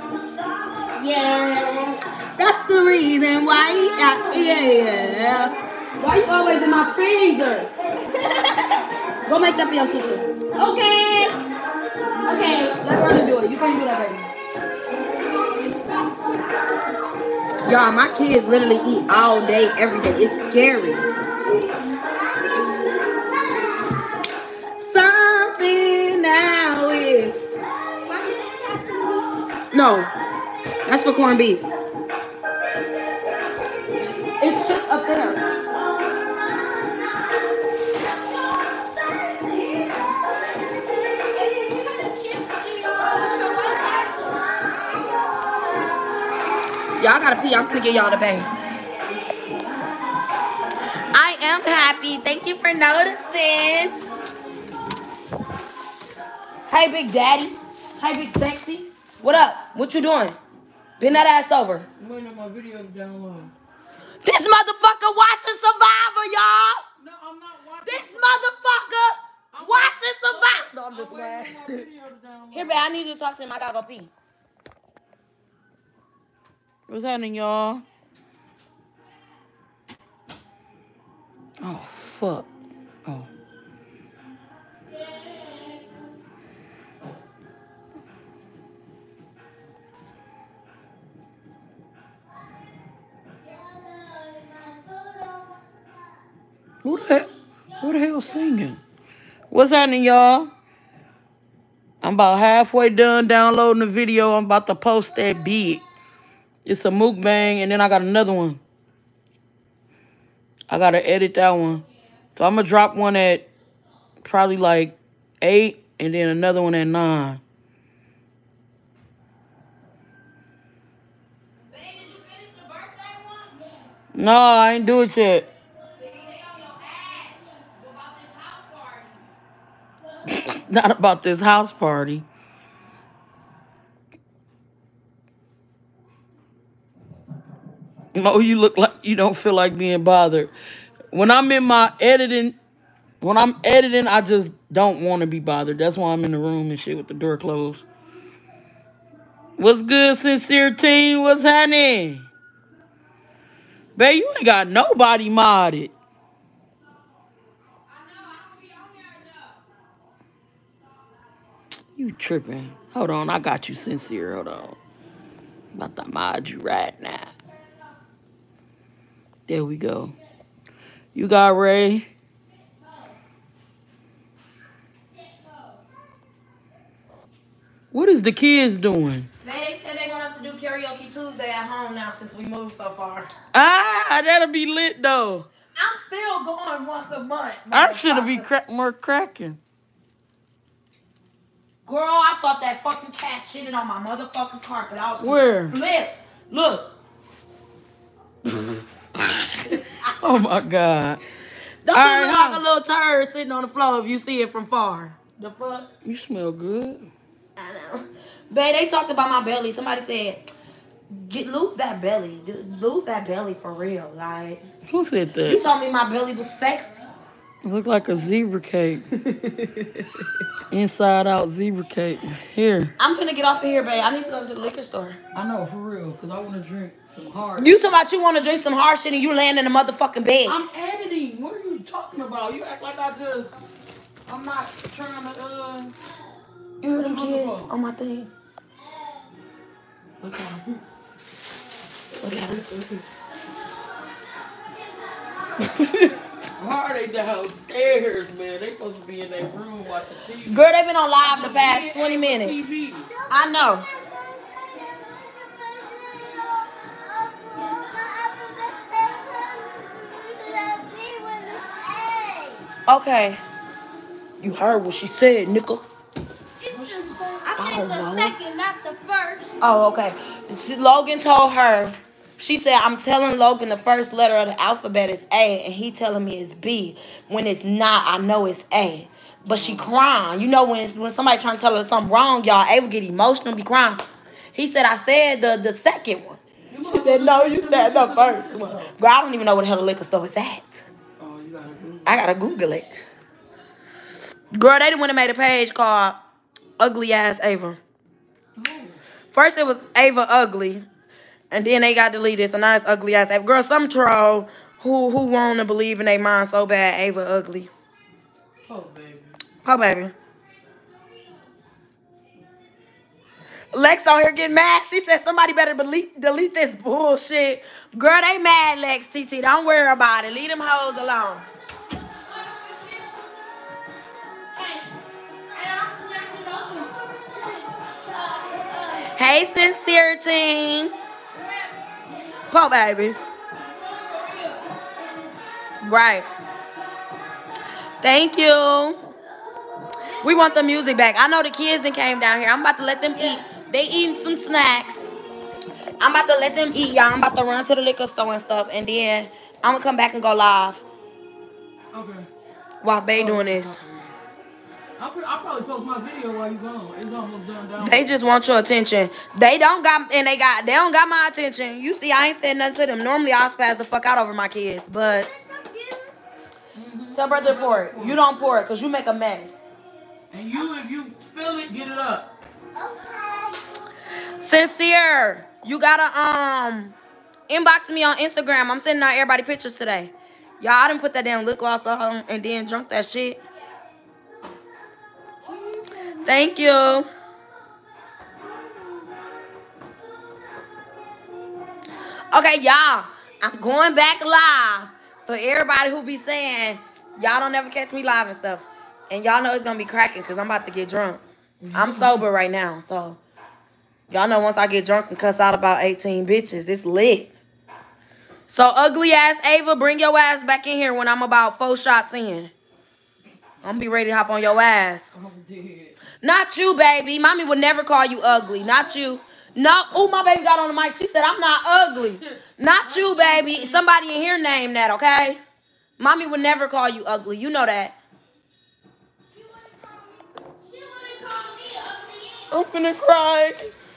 Yeah. That's the reason why. Yeah. Why you always in my freezer? Go make that for your sister. Okay. Okay. Let her do it. You can't do that, baby. Y'all, my kids literally eat all day, every day. It's scary. Something now is. No, that's for corned beef. It's chips up there. Y'all gotta pee. I'm gonna get y'all to pay. I am happy. Thank you for noticing. Hey, Big Daddy. Hey, Big Sexy. What up? What you doing? Bend that ass over. I'm waiting on my video to download. This motherfucker watching Survivor, y'all. No, I'm not watching. This motherfucker watching Survivor. No, I'm just playing. Here, babe, I need you to talk to him. I gotta go pee. What's happening, y'all? Oh, fuck. Oh. Who the hell singing? What's happening, y'all? I'm about halfway done downloading the video. I'm about to post that big. It's a mukbang, and then I got another one. I got to edit that one. So I'm going to drop one at probably like 8, and then another one at 9. No, I ain't do it yet. Not about this house party. No, you look like you don't feel like being bothered. When I'm in my editing, I just don't want to be bothered. That's why I'm in the room and shit with the door closed. What's good, Sincere Team? What's happening? Babe, you ain't got nobody modded. You tripping. Hold on, I got you, Sincere. Hold on. I'm about to mod you right now. There we go. You got Ray. What is the kids doing? They said they want us to do karaoke Tuesday at home now since we moved so far. Ah, that'll be lit though. I'm still going once a month. I should be more cracking. Girl, I thought that fucking cat shitted on my motherfucking carpet. I was Where? Flip. Look. Oh my God. Don't All look right, like a little turd sitting on the floor if you see it from far. The fuck? You smell good. I know. Babe, they talked about my belly. Somebody said, lose that belly. Lose that belly for real. Like, Who said you that? told me my belly was sexy. Look like a zebra cake. Inside out zebra cake. Here. I'm finna get off of here, babe. I need to go to the liquor store. I know, for real, because I want to drink some hard. You talking about you want to drink some hard shit and you land in the motherfucking bed. I'm editing. What are you talking about? You act like I'm not trying to, You heard them Look kids on. on my thing. Look at him. Look at them. Why are they downstairs, man? They supposed to be in their room watching TV. Girl, they been on live the past 20 minutes. TV. I know. Okay. You heard what she said, nickel. I said the second, not the first. Oh, okay. Logan told her, she said, I'm telling Logan the first letter of the alphabet is A, and he telling me it's B. When it's not, I know it's A. But she crying. You know when somebody trying to tell her something wrong, y'all, Ava get emotional, be crying. He said, I said the second one. She said, no, you said the first one. Girl, I don't even know where the hell the liquor store is at. Oh, you gotta do. I gotta Google it. Girl, they went and made a page called Ugly Ass Ava. First it was Ava Ugly, and then they got deleted, so now it's Ugly Ass Ava. Girl, some troll who want to believe in their mind so bad, Ava Ugly. Oh, baby. Oh, baby. Lex on here getting mad. She said somebody better delete this bullshit. Girl, they mad, Lex, TT. Don't worry about it. Leave them hoes alone. Hey, Sincere Team. Po, baby. Right. Thank you. We want the music back. I know the kids that came down here. I'm about to let them eat. They eating some snacks. I'm about to let them eat, y'all. I'm about to run to the liquor store and stuff. And then I'm going to come back and go live. Okay. While Bae doing this. I'll probably post my video while you gone. It's almost done down. They just want your attention. They don't got my attention. You see, I ain't said nothing to them. Normally, I'll spaz the fuck out over my kids, but tell brother to pour it. You don't pour it because you make a mess. And if you spill it, get it up. Sincere, you gotta inbox me on Instagram. I'm sending out everybody pictures today. Y'all, I didn't put that damn lip gloss on and then drunk that shit. Thank you. Okay, y'all. I'm going back live for everybody who be saying y'all don't never catch me live and stuff. And y'all know it's gonna be cracking because I'm about to get drunk. I'm sober right now, so y'all know once I get drunk and cuss out about 18 bitches, it's lit. So ugly ass Ava, bring your ass back in here when I'm about 4 shots in. I'm gonna be ready to hop on your ass. I'm dead. Not you, baby. Mommy would never call you ugly. Not you. No, oh, my baby got on the mic. She said, I'm not ugly. Not you, baby. Somebody in here named that, okay? Mommy would never call you ugly. You know that. She wouldn't call me ugly. I'm finna cry.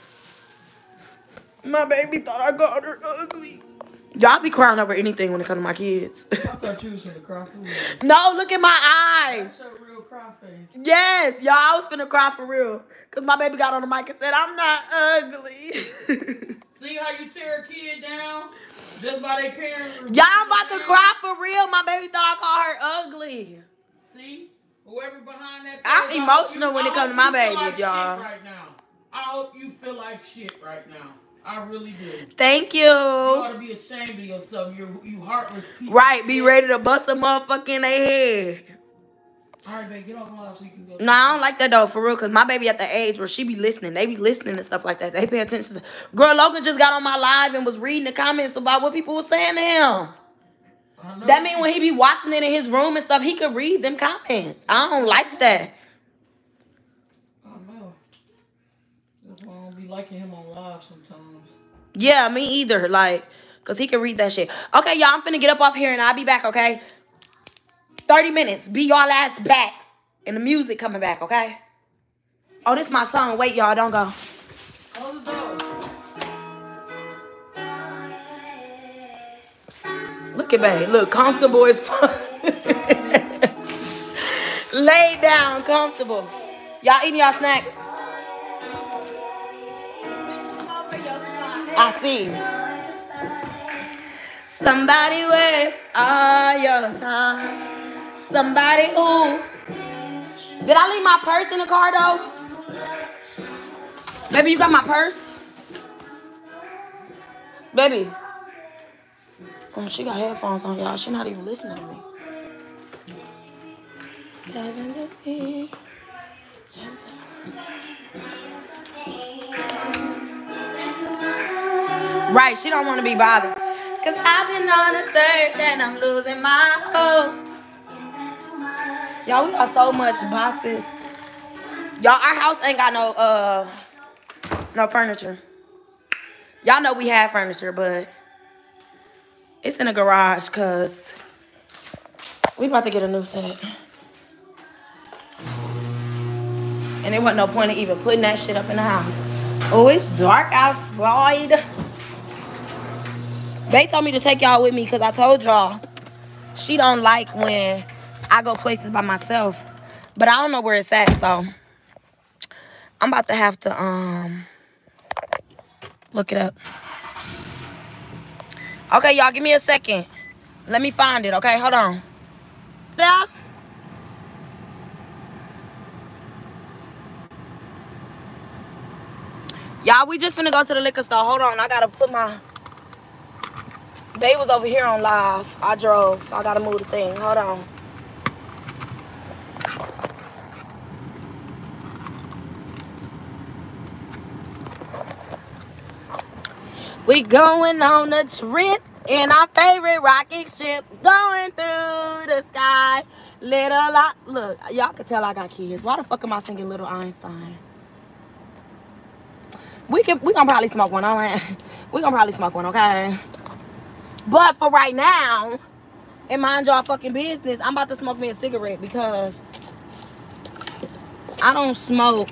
My baby thought I called her ugly. Y'all be crying over anything when it comes to my kids. I thought you was finna cry for real. No, look at my eyes. That's your real cry face. Yes, y'all, I was finna cry for real. Because my baby got on the mic and said, I'm not ugly. See how you tear a kid down just by their parents? Y'all, I'm about to cry for real. My baby thought I called her ugly. See? Whoever behind that I'm face, emotional when it comes to my babies, like y'all. Right now. I hope you feel like shit right now. I really do. Thank you. You ought to be ashamed of yourself. You heartless piece Right, of be shit. ready to bust a motherfucker in their head. All right, babe, get off my live so you can go. No, I don't like that though, for real, because my baby at the age where she be listening. They be listening and stuff like that. They pay attention to. Girl, Logan just got on my live and was reading the comments about what people were saying to him. That mean when he be watching it in his room and stuff, he could read them comments. I don't like that. I know. That's why I don't be liking him on live sometimes. Yeah, me either. Like, because he can read that shit. Okay, y'all, I'm finna get up off here and I'll be back, okay? 30 minutes. Be y'all ass back. And the music coming back, okay? Oh, this my song. Wait, y'all, don't go. Close the door. Look at babe. Look, comfortable as fuck. Lay down, comfortable. Y'all eating y'all snack? I see. Somebody with all your time. Somebody who. Did I leave my purse in the car though? Baby, you got my purse? Baby. Oh, she got headphones on, y'all. She not even listening to me. Right, she don't want to be bothered. Cause I've been on a search and I'm losing my hope. Y'all, we got so much boxes. Y'all, our house ain't got no furniture. Y'all know we have furniture, but it's in a garage cause we about to get a new set. And there wasn't no point in even putting that shit up in the house. Oh, it's dark outside. They told me to take y'all with me because I told y'all she don't like when I go places by myself. But I don't know where it's at, so I'm about to have to look it up. Okay, y'all, give me a second. Let me find it, okay? Hold on. Yeah. Y'all, we just finna go to the liquor store. Hold on, I gotta put my... They was over here on live. I drove, so I gotta move the thing. Hold on. We going on a trip in our favorite rocket ship, going through the sky. Little, look, y'all can tell I got kids. Why the fuck am I singing Little Einstein? We gonna probably smoke one, all right? We gonna probably smoke one, okay? But for right now, and mind y'all fucking business, I'm about to smoke me a cigarette because I don't smoke,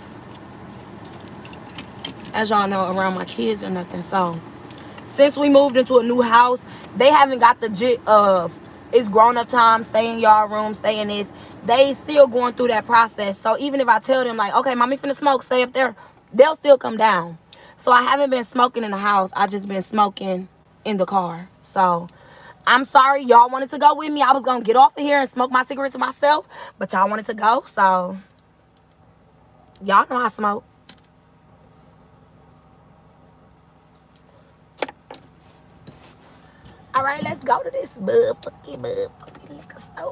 as y'all know, around my kids or nothing. So since we moved into a new house, they haven't got the jit of it's grown-up time, stay in y'all room, stay in this. They still going through that process. So even if I tell them like, okay, mommy finna smoke, stay up there, they'll still come down. So I haven't been smoking in the house. I just been smoking in the car. So I'm sorry y'all wanted to go with me. I was gonna get off of here and smoke my cigarettes myself, but y'all wanted to go, so y'all know I smoke. All right, let's go to this motherfucking liquor store.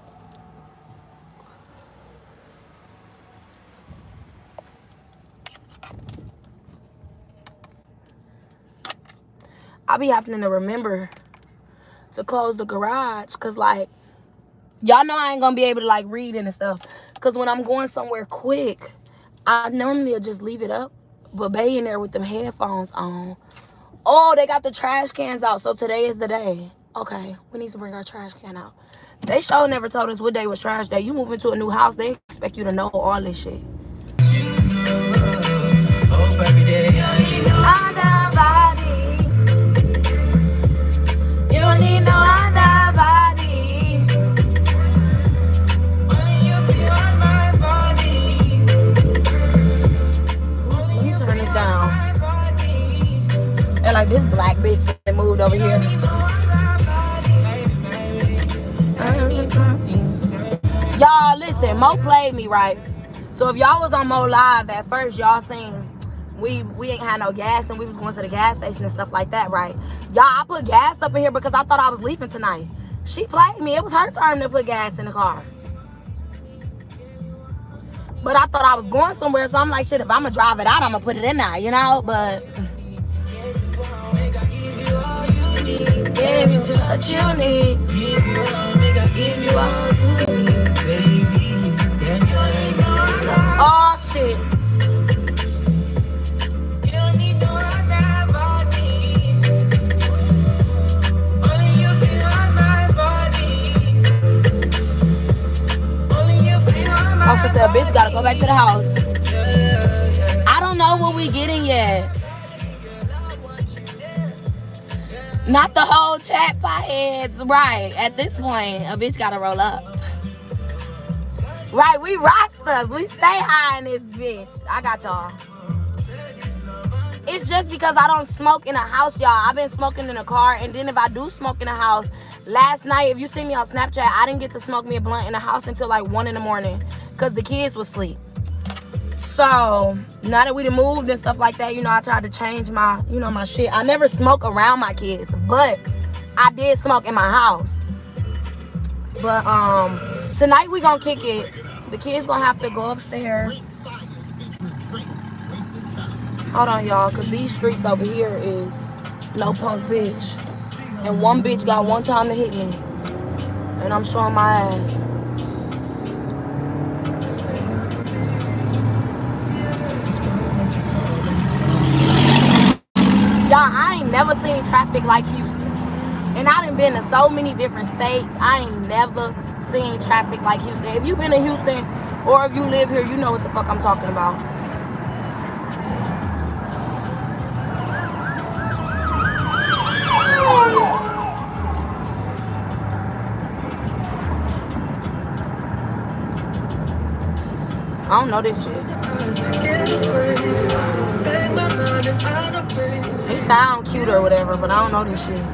I'll be having to remember to close the garage because, like, y'all know I ain't going to be able to, like, read and stuff. Because when I'm going somewhere quick, I normally just leave it up But Bay in there with them headphones on. Oh, they got the trash cans out. So today is the day. Okay, we need to bring our trash can out. They sure never told us what day was trash day. You move into a new house, they expect you to know all this shit. Every day, other body. You don't need no other body. Only you feel on my body. Let me turn this down. They're like, this black bitch that moved over here. Y'all, listen, Mo played me, right? So if y'all was on Mo Live at first, y'all seen we ain't had no gas and we was going to the gas station and stuff like that, right? Y'all, I put gas up in here because I thought I was leaving tonight. She played me. It was her turn to put gas in the car. But I thought I was going somewhere, so I'm like, shit, if I'm going to drive it out, I'm going to put it in there, you know? But give you what you need. Give you all you need, baby. Oh, shit. Officer, bitch gotta go back to the house. I don't know what we getting yet. Not the whole chat by heads. Right. At this point, a bitch gotta roll up. Right, we rosters. We stay high in this bitch. I got y'all. It's just because I don't smoke in a house, y'all. I've been smoking in a car, and then if I do smoke in a house, last night, if you see me on Snapchat, I didn't get to smoke me a blunt in the house until like 1 in the morning because the kids was asleep. So now that we done moved and stuff like that, you know, I tried to change my, you know, my shit. I never smoke around my kids, but I did smoke in my house. But tonight we gonna kick it. The kids gonna have to go upstairs. Hold on, y'all, because these streets over here is no punk bitch. And one bitch got one time to hit me. And I'm showing my ass. Y'all, I ain't never seen traffic like Houston. And I done been to so many different states. I ain't never seen traffic like Houston. If you been to Houston or if you live here, you know what the fuck I'm talking about. I don't know this shit. It sound cute or whatever, but I don't know this shit.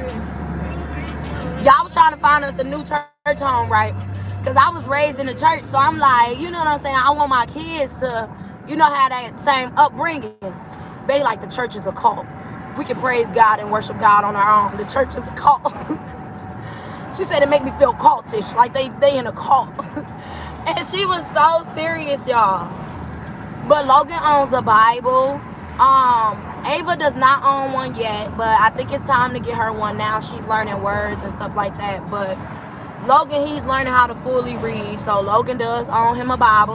Y'all was trying to find us a new church home, right? Because I was raised in the church, so I'm like, you know what I'm saying? I want my kids to, you know, have that same upbringing. They like the church is a cult. We can praise God and worship God on our own. The church is a cult. She said it make me feel cultish, like they in a cult. And she was so serious, y'all. But Logan owns a Bible. Ava does not own one yet, but I think it's time to get her one now. She's learning words and stuff like that. But Logan, he's learning how to fully read. So Logan does own him a Bible.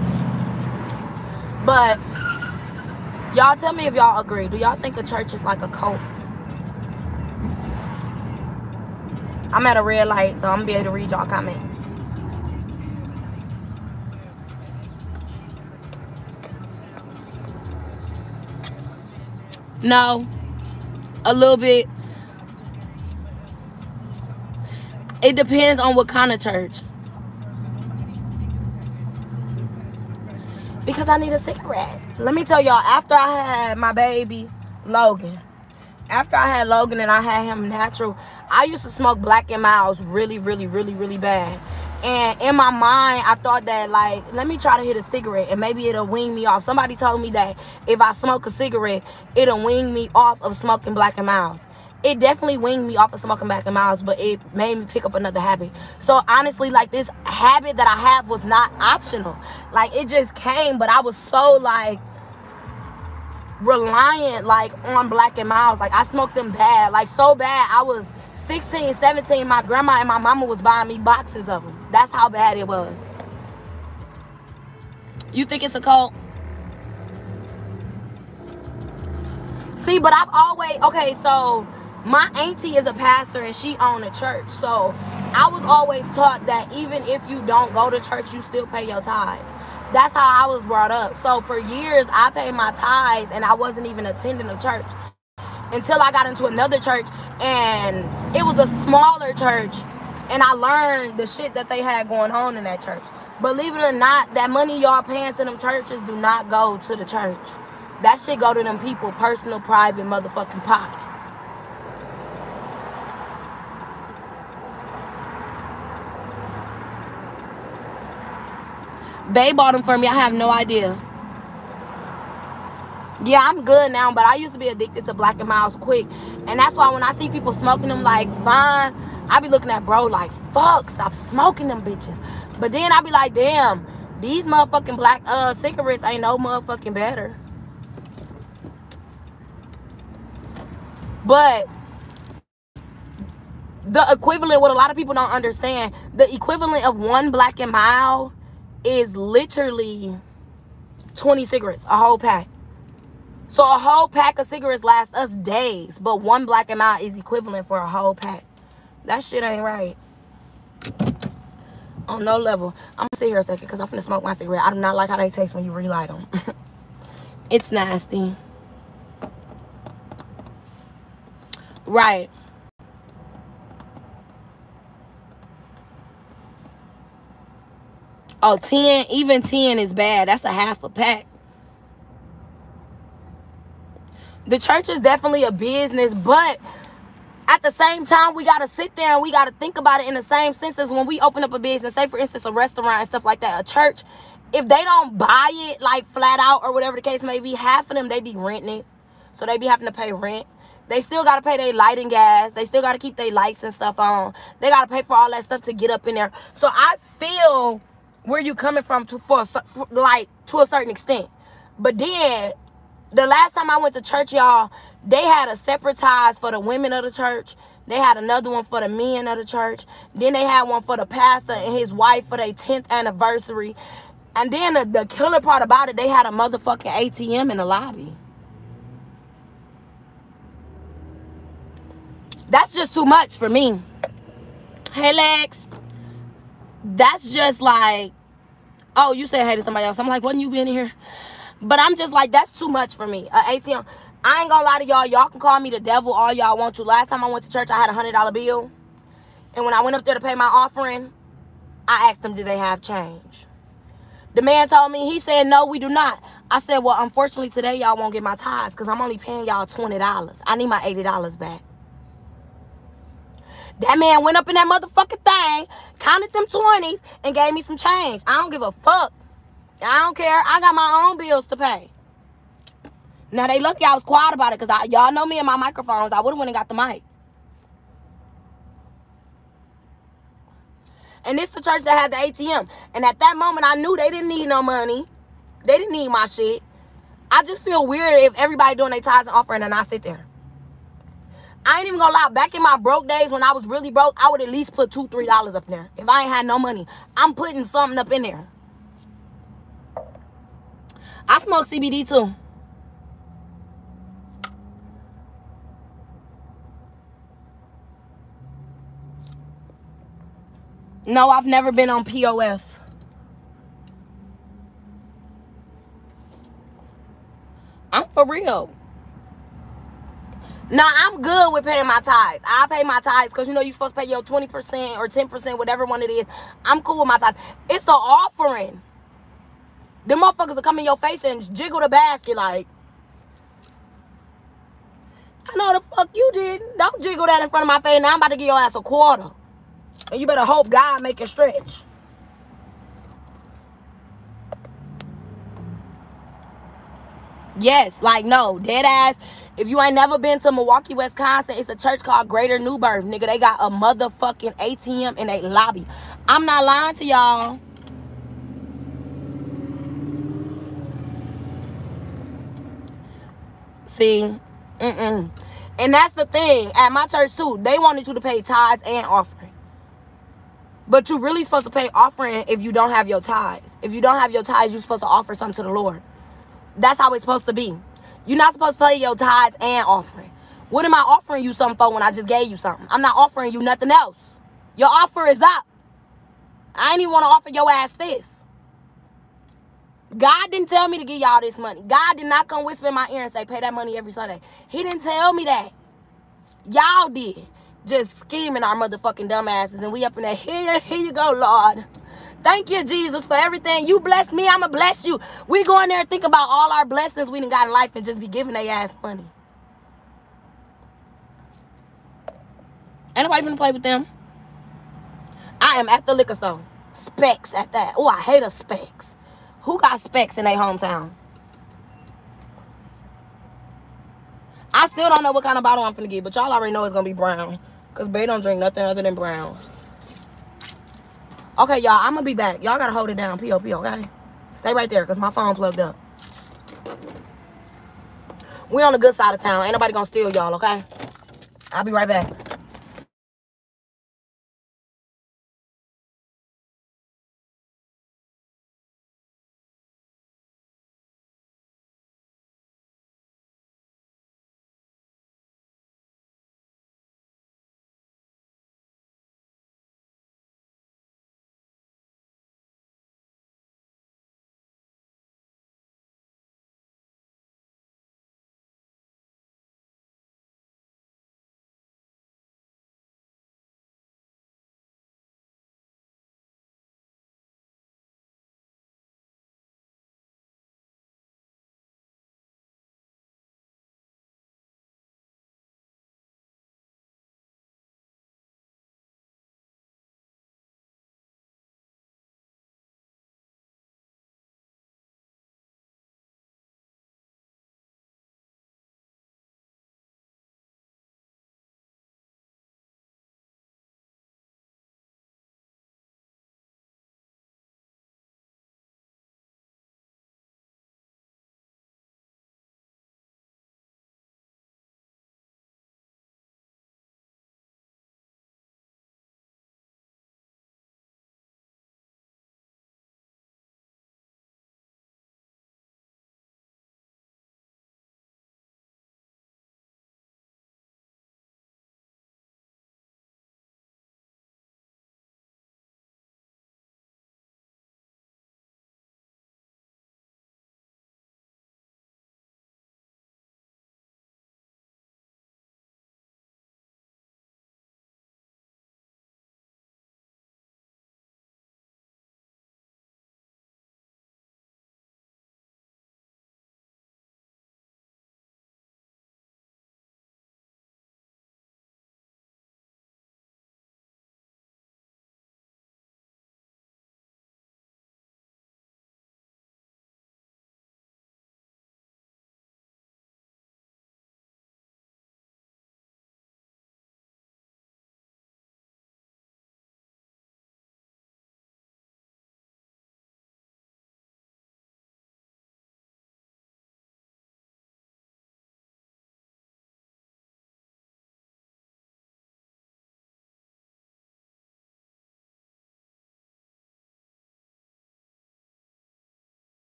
But y'all tell me if y'all agree. Do y'all think a church is like a cult? I'm at a red light, so I'm gonna be able to read y'all comment. No, a little bit. It depends on what kind of church. Because I need a cigarette. Let me tell y'all, after I had my baby, Logan, after I had Logan and I had him natural, I used to smoke Black & Milds really, really, really, really bad. And in my mind, I thought that, like, let me try to hit a cigarette and maybe it'll wean me off. Somebody told me that if I smoke a cigarette, it'll wean me off of smoking Black & Milds. It definitely weaned me off of smoking Black & Milds, but it made me pick up another habit. So, honestly, like, this habit that I have was not optional. Like, it just came, but I was so, like, reliant, like, on Black & Milds. Like, I smoked them bad. Like, so bad, I was 16, 17, my grandma and my mama was buying me boxes of them. That's how bad it was. You think it's a cult? See, but I've always, okay, so my auntie is a pastor and she owned a church. So I was always taught that even if you don't go to church, you still pay your tithes. That's how I was brought up. So for years, I paid my tithes and I wasn't even attending a church until I got into another church, and it was a smaller church, and I learned the shit that they had going on in that church. Believe it or not, that money y'all paying to them churches do not go to the church. That shit go to them people personal, private motherfucking pockets. They bought them for me. I have no idea. Yeah, I'm good now, but I used to be addicted to Black and Milds quick. And that's why when I see people smoking them like Vine, I be looking at bro like, fuck, stop smoking them bitches. But then I be like, damn, these motherfucking black cigarettes ain't no motherfucking better. But the equivalent, what a lot of people don't understand, the equivalent of one Black and Mild is literally 20 cigarettes, a whole pack. So a whole pack of cigarettes lasts us days, but one Black and Mild is equivalent for a whole pack. That shit ain't right. On no level. I'm gonna sit here a second because I'm finna smoke my cigarette. I do not like how they taste when you relight them. It's nasty. Right. Oh, 10, even 10 is bad. That's a half a pack. The church is definitely a business, but at the same time, we got to sit there and we got to think about it in the same sense as when we open up a business, say for instance, a restaurant and stuff like that, a church. If they don't buy it like flat out or whatever the case may be, half of them, they be renting it. So they be having to pay rent. They still got to pay their light and gas. They still got to keep their lights and stuff on. They got to pay for all that stuff to get up in there. So I feel where you coming from to a certain extent. But then the last time I went to church, y'all, they had a separate tithes for the women of the church. They had another one for the men of the church. Then they had one for the pastor and his wife for their 10th anniversary. And then the killer part about it, they had a motherfucking ATM in the lobby. That's just too much for me. Hey, Lex. That's just like, oh, you said hey to somebody else. I'm like, wasn't you been here? But I'm just like, that's too much for me. ATM. I ain't gonna lie to y'all. Y'all can call me the devil all y'all want to. Last time I went to church, I had a $100 bill. And when I went up there to pay my offering, I asked them, did they have change? The man told me, he said, no, we do not. I said, well, unfortunately, today y'all won't get my tithes because I'm only paying y'all $20. I need my $80 back. That man went up in that motherfucking thing, counted them 20s, and gave me some change. I don't give a fuck. I don't care. I got my own bills to pay. Now, they lucky I was quiet about it because y'all know me and my microphones. I would have went and got the mic. And this the church that had the ATM. And at that moment, I knew they didn't need no money. They didn't need my shit. I just feel weird if everybody doing their tithes and offering and I sit there. I ain't even gonna lie. Back in my broke days when I was really broke, I would at least put $2, $3 up in there. If I ain't had no money, I'm putting something up in there. I smoke CBD too. No, I've never been on POF. I'm for real. Nah, I'm good with paying my tithes. I pay my tithes because, you know, you're supposed to pay your 20% or 10%, whatever one it is. I'm cool with my tithes. It's the offering. Them motherfuckers will come in your face and jiggle the basket like, I know the fuck you did. Don't jiggle that in front of my face. Now I'm about to give your ass a quarter. And you better hope God make it stretch. Yes, like, no, dead ass. If you ain't never been to Milwaukee, Wisconsin, it's a church called Greater New Birth. Nigga, they got a motherfucking ATM in a lobby. I'm not lying to y'all. See? And that's the thing. At my church, too, they wanted you to pay tithes and offering. But you really supposed to pay offering if you don't have your tithes. If you don't have your tithes, you're supposed to offer something to the Lord. That's how it's supposed to be. You're not supposed to pay your tithes and offering. What am I offering you something for when I just gave you something? I'm not offering you nothing else. Your offer is up. I ain't even want to offer your ass this. God didn't tell me to give y'all this money. God did not come whisper in my ear and say, pay that money every Sunday. He didn't tell me that. Y'all did. Just scheming our motherfucking dumbasses. And we up in there, here you go, Lord. Thank you, Jesus, for everything. You bless me, I'ma bless you. We go in there and think about all our blessings we done got in life and just be giving their ass money. Ain't nobody finna play with them. I am at the liquor store. Specs at that. Oh, I hate a Specs. Who got Specs in their hometown? I still don't know what kind of bottle I'm finna get, but y'all already know it's gonna be brown. Because Bae don't drink nothing other than brown. Okay, y'all, I'm gonna be back. Y'all gotta hold it down, POP, okay? Stay right there, because my phone plugged up. We on the good side of town. Ain't nobody gonna steal y'all, okay? I'll be right back.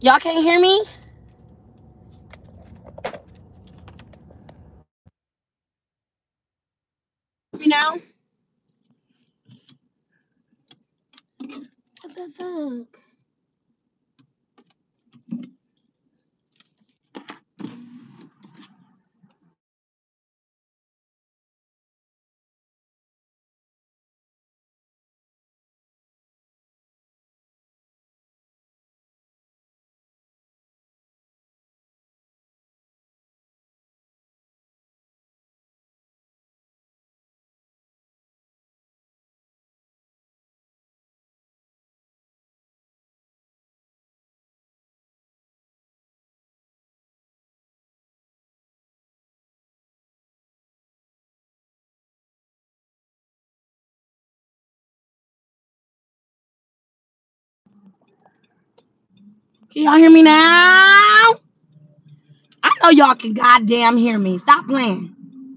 Y'all can't hear me? Me now? What the fuck? Can y'all hear me now? I know y'all can goddamn hear me. Stop playing.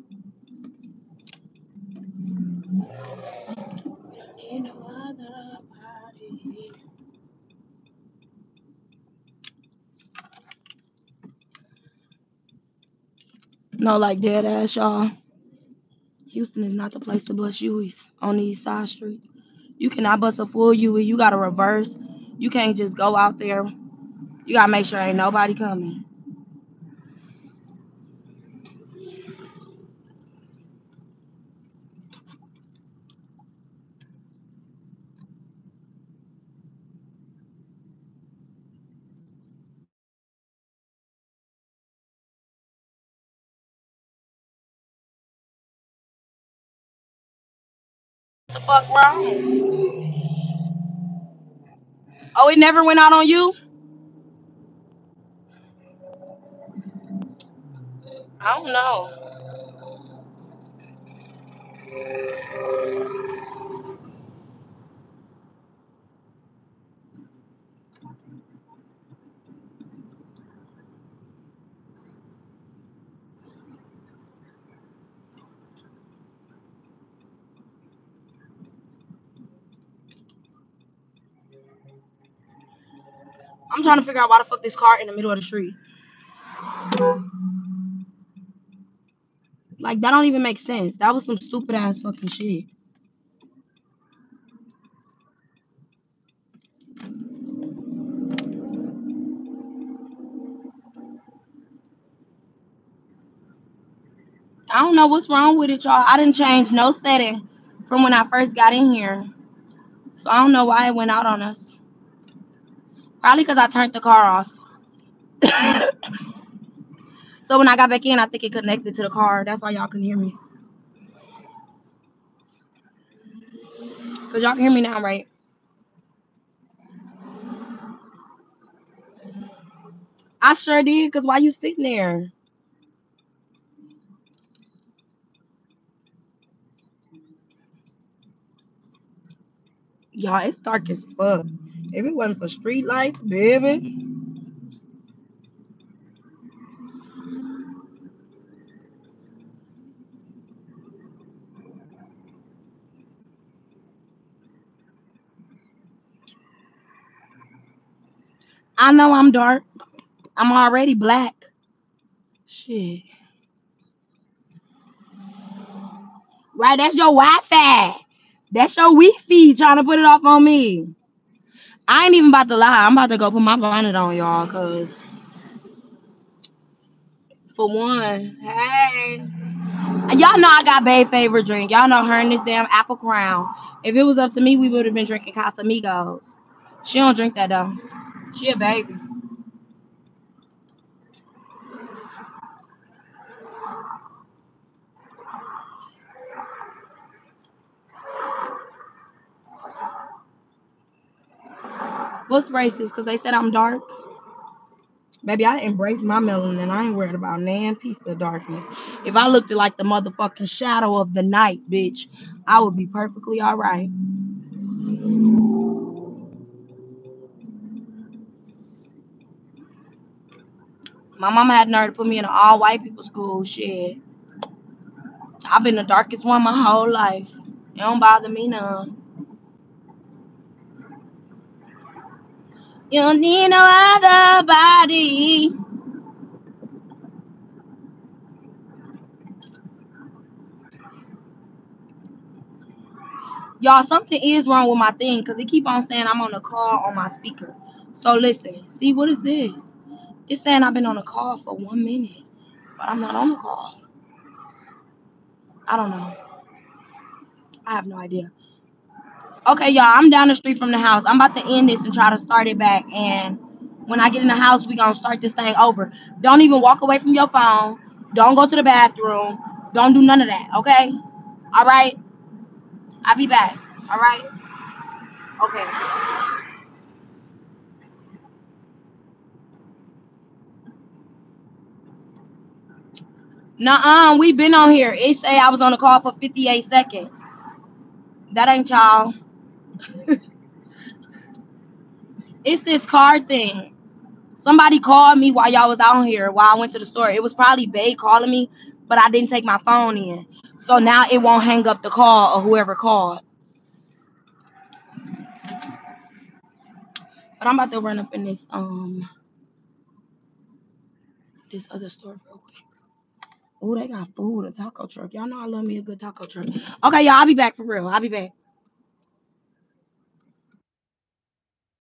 No, like dead ass, y'all. Houston is not the place to bust U's on these side streets. You cannot bust a full U. You gotta reverse. You can't just go out there. You gotta make sure ain't nobody coming. What the fuck wrong? Oh, it never went out on you? I don't know. I'm trying to figure out why the fuck this car in the middle of the street. Like, that don't even make sense. That was some stupid ass fucking shit. I don't know what's wrong with it, y'all. I didn't change no setting from when I first got in here. So I don't know why it went out on us. Probably because I turned the car off. So when I got back in, I think it connected to the car. That's why y'all couldn't hear me. Because y'all can hear me now, right? I sure did. Because why you sitting there? Y'all, it's dark as fuck. If it wasn't for street lights, baby. I know I'm dark. I'm already black. Shit. Right, that's your Wi-Fi. That's your Wi-Fi trying to put it off on me. I ain't even about to lie. I'm about to go put my bonnet on, y'all, because for one, hey. Y'all know I got Babe's favorite drink. Y'all know her and this damn Apple Crown. If it was up to me, we would have been drinking Casamigos. She don't drink that, though. She a baby. What's racist? Because they said I'm dark? Baby, I embrace my melanin. I ain't worried about nan piece of darkness. If I looked like the motherfucking shadow of the night, bitch, I would be perfectly all right. My mama had nerve to put me in an all white people school. Shit. I've been the darkest one my whole life. It don't bother me none. You don't need no other body. Y'all, something is wrong with my thing because it keep on saying I'm on a call on my speaker. So listen, see, what is this? It's saying I've been on a call for 1 minute, but I'm not on the call. I don't know. I have no idea. Okay, y'all, I'm down the street from the house. I'm about to end this and try to start it back. And when I get in the house, we gonna start this thing over. Don't even walk away from your phone. Don't go to the bathroom. Don't do none of that, okay? All right? I'll be back. All right? Okay. Nuh-uh, we been on here. It say I was on the call for 58 seconds. That ain't y'all. It's this card thing. Somebody called me while y'all was out here while I went to the store. It was probably Bae calling me, but I didn't take my phone in. So now it won't hang up the call or whoever called. But I'm about to run up in this other store real quick. Oh, they got food, a taco truck. Y'all know I love me a good taco truck. Okay, y'all, I'll be back for real. I'll be back.